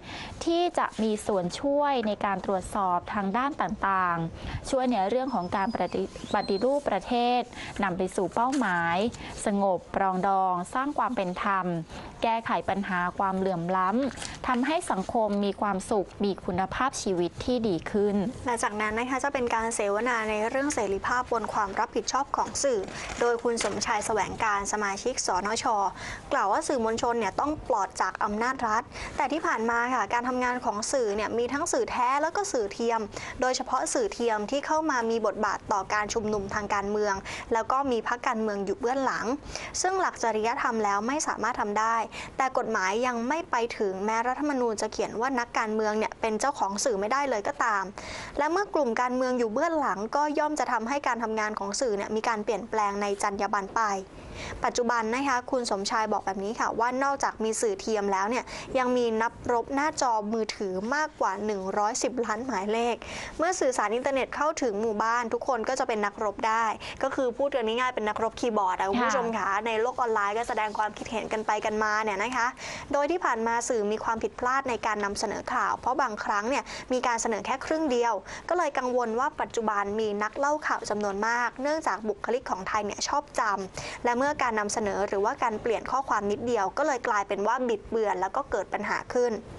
4ที่จะมีส่วนช่วยในการตรวจสอบทางด้านต่างๆช่วยในเรื่องของการปฏิรูปประเทศนำไปสู่เป้าหมายสงบปรองดองสร้างความเป็นธรรมแก้ไขปัญหาความเหลื่อมล้ำทำให้สังคมมีความสุขมีคุณภาพชีวิตที่ดีขึ้น
และจากนั้นนะคะจะเป็นการเสวนาในเรื่องเสรีภาพบนความรับผิดชอบของสื่อโดยคุณสมชายแสวงการสมาชิกสนช.กล่าวว่าสื่อมวลชนเนี่ยต้องปลอดจากอำนาจรัฐแต่ที่ผ่านมาค่ะการทำงานของสื่อเนี่ยมีทั้งสื่อแท้แล้วก็สื่อเทียมโดยเฉพาะสื่อเทียมที่เข้ามามีบทบาทต่อการชุมนุมทางการเมืองแล้วก็มีพรรคการเมืองอยู่เบื้องหลังซึ่งหลักจริยธรรมแล้วไม่สามารถทำได้แต่กฎหมายยังไม่ไปถึงแม้รัฐธรรมนูญจะเขียนว่านักการเมืองเนี่ยเป็นเจ้าของสื่อไม่ได้เลยก็ตามและเมื่อกลุ่มการเมืองอยู่เบื้องหลังก็ย่อมจะทำให้การทำงานของสื่อเนี่ยมีการเปลี่ยนแปลงในจรรยาบรรณไปปัจจุบันนะคะคุณสมชายบอกแบบนี้ค่ะว่านอกจากมีสื่อเทียมแล้วเนี่ยยังมีนักรบหน้าจอมือถือมากกว่า110 ล้านหมายเลขเมื่อสื่อสารอินเทอร์เน็ตเข้าถึงหมู่บ้านทุกคนก็จะเป็นนักรบได้ก็คือพูดกันง่ายๆเป็นนักรบคีย์บอร์ดคุณผู้ชมค่ะในโลกออนไลน์ก็แสดงความคิดเห็นกันไปกันมาเนี่ยนะคะโดยที่ผ่านมาสื่อมีความผิดพลาดในการนำเสนอข่าวเพราะบางครั้งเนี่ยมีการเสนอแค่ครึ่งเดียวก็เลยกังวลว่าปัจจุบันมีนักเล่าข่าวจำนวนมากเนื่องจากบุคลิกของไทยเนี่ยชอบจำและเมื่อการนำเสนอหรือว่าการเปลี่ยนข้อความนิดเดียวก็เลยกลายเป็นว่าบิดเบือนแล้วก็เกิดปัญหาขึ้น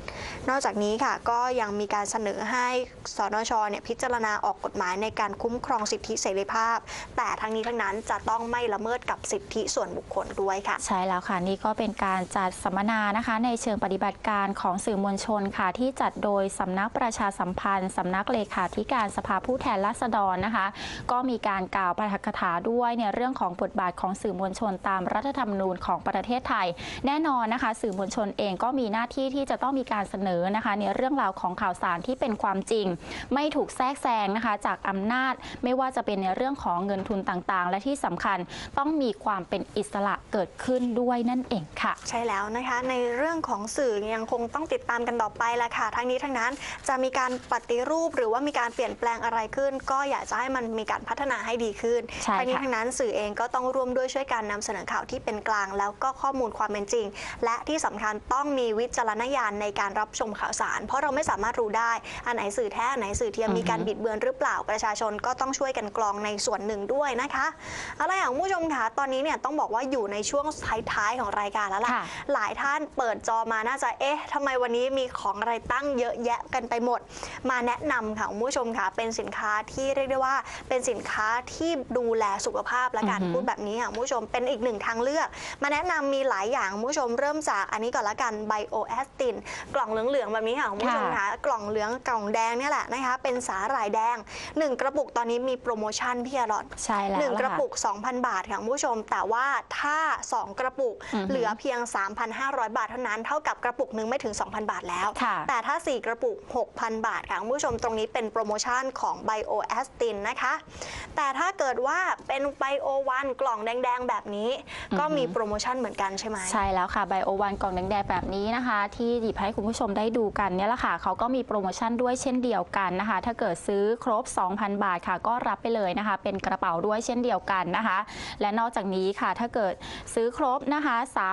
นอกจากนี้ค่ะก็ยังมีการเสนอให้สนช.พิจารณาออกกฎหมายในการคุ้มครองสิทธิเสรีภาพแต่ทั้งนี้ทั้งนั้นจะต้องไม่ละเมิดกับสิทธิส่วนบุคคลด้วยค่ะ
ใช่แล้วค่ะนี่ก็เป็นการจัดสัมมนานะคะในเชิงปฏิบัติการของสื่อมวลชนค่ะที่จัดโดยสำนักประชาสัมพันธ์สำนักเลขาธิการสภาผู้แทนราษฎรนะคะก็มีการกล่าวปาฐกถาด้วยในเรื่องของบทบาทของสื่อมวลชนตามรัฐธรรมนูญของประเทศไทยแน่นอนนะคะสื่อมวลชนเองก็มีหน้าที่ที่จะต้องมีการเสนอนะคะในเรื่องราวของข่าวสารที่เป็นความจริงไม่ถูกแทรกแซงนะคะจากอำนาจไม่ว่าจะเป็นในเรื่องของเงินทุนต่างๆและที่สำคัญต้องมีความเป็นอิสระเกิดขึ้นด้วยนั่นเองค่ะ
ใช่แล้วนะคะในเรื่องของสื่อยังคงต้องติดตามกันต่อไปแหละค่ะทั้งนี้ทั้งนั้นจะมีการปฏิรูปหรือว่ามีการเปลี่ยนแปลงอะไรขึ้นก็อยากจะให้มันมีการพัฒนาให้ดีขึ้นทั้งนี้ทั้งนั้นสื่อเองก็ต้องร่วมด้วยช่วยกันนำเสนอข่าวที่เป็นกลางแล้วก็ข้อมูลความเป็นจริงและที่สำคัญต้องมีวิจารณญาณในการรับชมข่าวสารเพราะเราไม่สามารถรู้ได้อันไหนสื่อแท้อันไหนสื่อเทียมมีการบิดเบือนหรือเปล่าประชาชนก็ต้องช่วยกันกรองในส่วนหนึ่งด้วยนะคะเอาล่ะคุณผู้ชมค่ะตอนนี้เนี่ยต้องบอกว่าอยู่ในช่วงท้ายๆของรายการแล้วล่ะหลายท่านเปิดจอมาน่าจะทำไมวันนี้มีของอะไรตั้งเยอะแยะกันไปหมดมาแนะนำค่ะคุณผู้ชมค่ะเป็นสินค้าที่เรียกได้ว่าเป็นสินค้าที่ดูแลสุขภาพและการพูดแบบนี้ค่ะคุณผู้ชมเป็นอีกหนึ่งทางเลือกมาแนะนำมีหลายอย่างคุณผู้ชมเริ่มจากอันนี้ก่อนละกันไบโอแอสตินกล่องเหลืองๆแบบนี้ค่ะคุณผู้ชมค่ะกล่องเหลืองกล่องแดงเนี่ยแหละนะคะเป็นสาหร่ายแดง1กระปุกตอนนี้มีโปรโมชั่นพี่อรอน
ใช่แล้ว
1กระปุก 2,000 บาทค่ะคุณผู้ชมแต่ว่าถ้า2กระปุกเหลือเพียง 3,500 บาทเท่านั้นเท่ากับกระปุกหนึ่งไม่ถึง 2,000 บาทแล้วแต่ถ้า4กระปุก 6,000 บาทค่ะคุณผู้ชมตรงนี้เป็นโปรโมชั่นของไบโอแอสตินนะคะแต่ถ้าเกิดว่าเป็นไบโอวันกล่องแดงๆแบบนี้ก็มีโปรโมชั่นเหมือนกันใช่ไหม
ใช่แล้วค่ะไบโอวันกล่องแดงๆแบบนี้นะคะที่หยิบให้คุณผู้ชมได้ดูกันเนี่ยแหละค่ะเขาก็มีโปรโมชั่นด้วยเช่นเดียวกันนะคะถ้าเกิดซื้อครบ 2,000 บาทค่ะก็รับไปเลยนะคะเป็นกระเป๋าด้วยเช่นเดียวกันนะคะและนอกจากนี้ค่ะถ้าเกิดซื้อครบนะคะ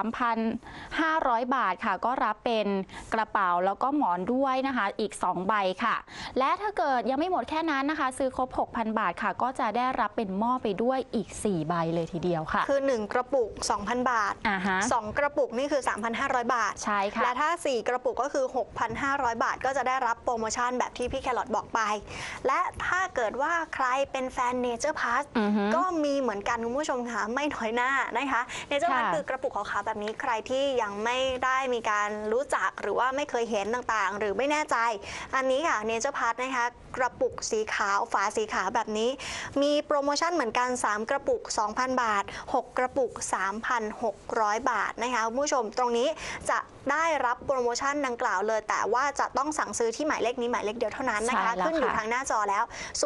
3,500 บาทค่ะก็รับเป็นกระเป๋าแล้วก็หมอนด้วยนะคะอีก2ใบค่ะและถ้าเกิดยังไม่หมดแค่นั้นนะคะซื้อครบ 6,000 บาทค่ะก็จะได้รับเป็นหม้อไปด้วยอีก4ใบเลยทีเดียวค่ะ
คือ1กระปุก 2,000 บาท2กระปุกนี่คือ 3,500 บาท
ใช่ค่ะ
และถ้า4กระปุกก็คือ 6,500 บาทก็จะได้รับโปรโมชั่นแบบที่พี่แครอทบอกไปและถ้าเกิดว่าใครเป็นแฟน Nature Plus ก็มีเหมือนกันคุณผู้ชมค่ะไม่น้อยหน้านะคะ Nature Plus คือกระปุกขาวๆแบบนี้ใครที่ยังไม่ได้มีการรู้จักหรือว่าไม่เคยเห็นต่างๆหรือไม่แน่ใจอันนี้ค่ะ Nature Plus นะคะกระปุกสีขาวฝาสีขาวแบบนี้มีโปรโมชั่นเหมือนกัน3กระปุก 2,000 บาท6กระปุก 3,600 บาทนะคะคุณผู้ชมตรงนี้จะได้รับโปรโมชั่นดังกล่าวเลยแต่ว่าจะต้องสั่งซื้อที่หมายเลขนี้หมายเลขเดียวเท่านั้นนะคะขึ้นอยู่ทางหน้าจอแล้ว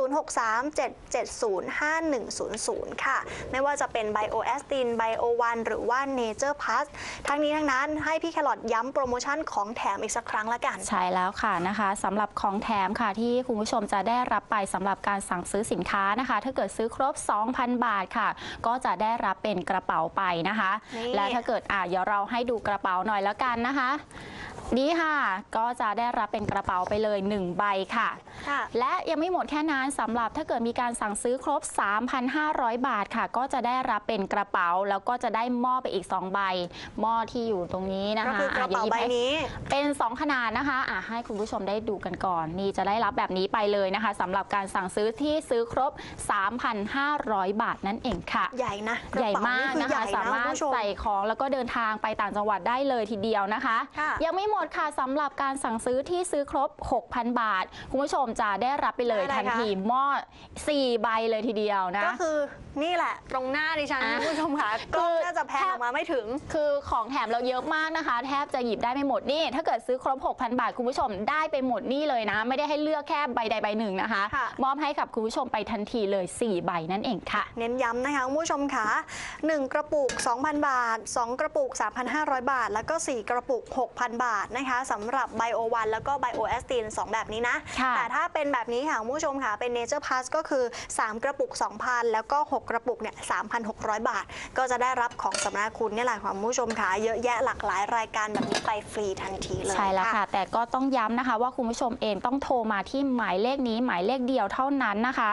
0637705100ค่ะไม่ว่าจะเป็นไบโอแอสตินไบโอวันหรือว่า Nature Plus ทั้งนี้ทั้งนั้นให้พี่แครอทย้ำโปรโมชั่นของแถมอีกสักครั้งละกัน
ใช่แล้วค่ะนะคะสำหรับของแถมค่ะที่คุณผู้ชมจะได้รับไปสำหรับการสั่งซื้อสินค้านะคะถ้าเกิดซื้อครบ 2,000 บาทค่ะก็จะได้รับเป็นกระเป๋าไปนะคะและถ้าเกิดเดี๋ยวเราให้ดูกระเป๋าหน่อยแล้วกันนะคะนี่ค่ะก็จะได้รับเป็นกระเป๋าไปเลย1ใบค่ะและยังไม่หมดแค่นั้นสำหรับถ้าเกิดมีการสั่งซื้อครบ 3,500 บาทค่ะก็จะได้รับเป็นกระเป๋าแล้วก็จะได้หม้อไปอีก2ใบหม้อที่อยู่ตรงนี้นะคะ
ก็คือกระเป๋าใบนี้
เป็น2ขนาดนะคะให้คุณผู้ชมได้ดูกันก่อนนี่จะได้รับแบบนี้ไปเลยนะคะสำหรับการสั่งซื้อที่ซื้อครบ 3,500 บาทนั่นเองค่ะ
ใหญ่นะ
ใหญ่มากนะคะสามารถใส่ของแล้วก็เดินทางไปต่างจังหวัดได้เลยทีเดียวนะคะยังไม่หมดค่ะสำหรับการสั่งซื้อที่ซื้อครบ 6,000 บาทคุณผู้ชมจะได้รับไปเลยทันทีหม้อ4ใบเลยทีเดียวนะ
ก็คือนี่แหละตรงหน้าดิฉันคุณผู้ชมค่ะก็น่าจะแพงออกมาไม่ถึง
คือของแถมเราเยอะมากนะคะแทบจะหยิบได้ไม่หมดนี่ถ้าเกิดซื้อครบ 6,000 บาทคุณผู้ชมได้ไปหมดนี่เลยนะไม่ได้ให้เลือกแค่ใบใดใบหนึ่งนะคะมอบให้กับคุณผู้ชมไปทันทีเลย4ใบนั่นเองค่ะ
เน้นย้ำนะคะคุณผู้ชมค่ะ1กระปุก 2,000 บาท2กระปุก 3,500 บาทแล้วก็4กระปุก 6,000 บาทนะคะสำหรับไบโอวันแล้วก็ไบโอแอสติน2แบบนี้นะแต่ถ้าเป็นแบบนี้ค่ะคุณผู้ชมค่ะเป็น Nature Plus ก็คือ3กระปุก 2,000 แล้วก็6กระปุกเนี่ย 3,600 บาทก็จะได้รับของสมนาคุณนี่แหละคุณผู้ชมค่ะเยอะแยะหลากหลายรายการแบบนี้ไปฟรีทันทีเลย
ใช่แล้วค่ะแต่ก็ต้องย้ำนะคะว่าคุณผู้ชมเองต้องโทรมาที่หมายเลขนี้หมายเลขเดียวเท่านั้นนะคะ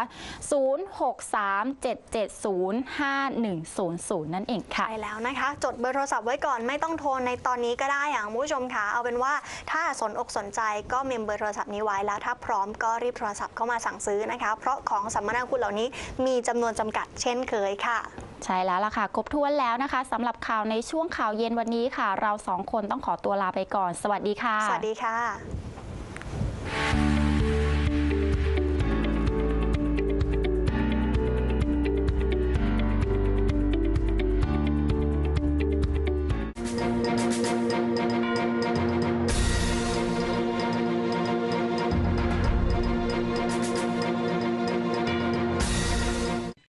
0637705100นั่นเองค่ะ
ใช่แล้วนะคะจดเบอร์โทรศัพท์ไว้ก่อนไม่ต้องโทรในตอนนี้ก็ได้คุณผู้ชมค่ะเอาเป็นว่าถ้าสนอกสนใจก็เมมเบอร์โทรศัพท์นี้ไว้แล้วถ้าพร้อมก็รีบโทรศัพท์เข้ามาสั่งซื้อนะคะเพราะของสัมมนาคุณเหล่านี้มีจำนวนจำกัดเช่นเคยค่ะ
ใช่แล้วล่ะค่ะครบถ้วนแล้วนะคะสำหรับข่าวในช่วงข่าวเย็นวันนี้ค่ะเราสองคนต้องขอตัวลาไปก่อนสวัสดีค่ะ
สวัสดีค่ะ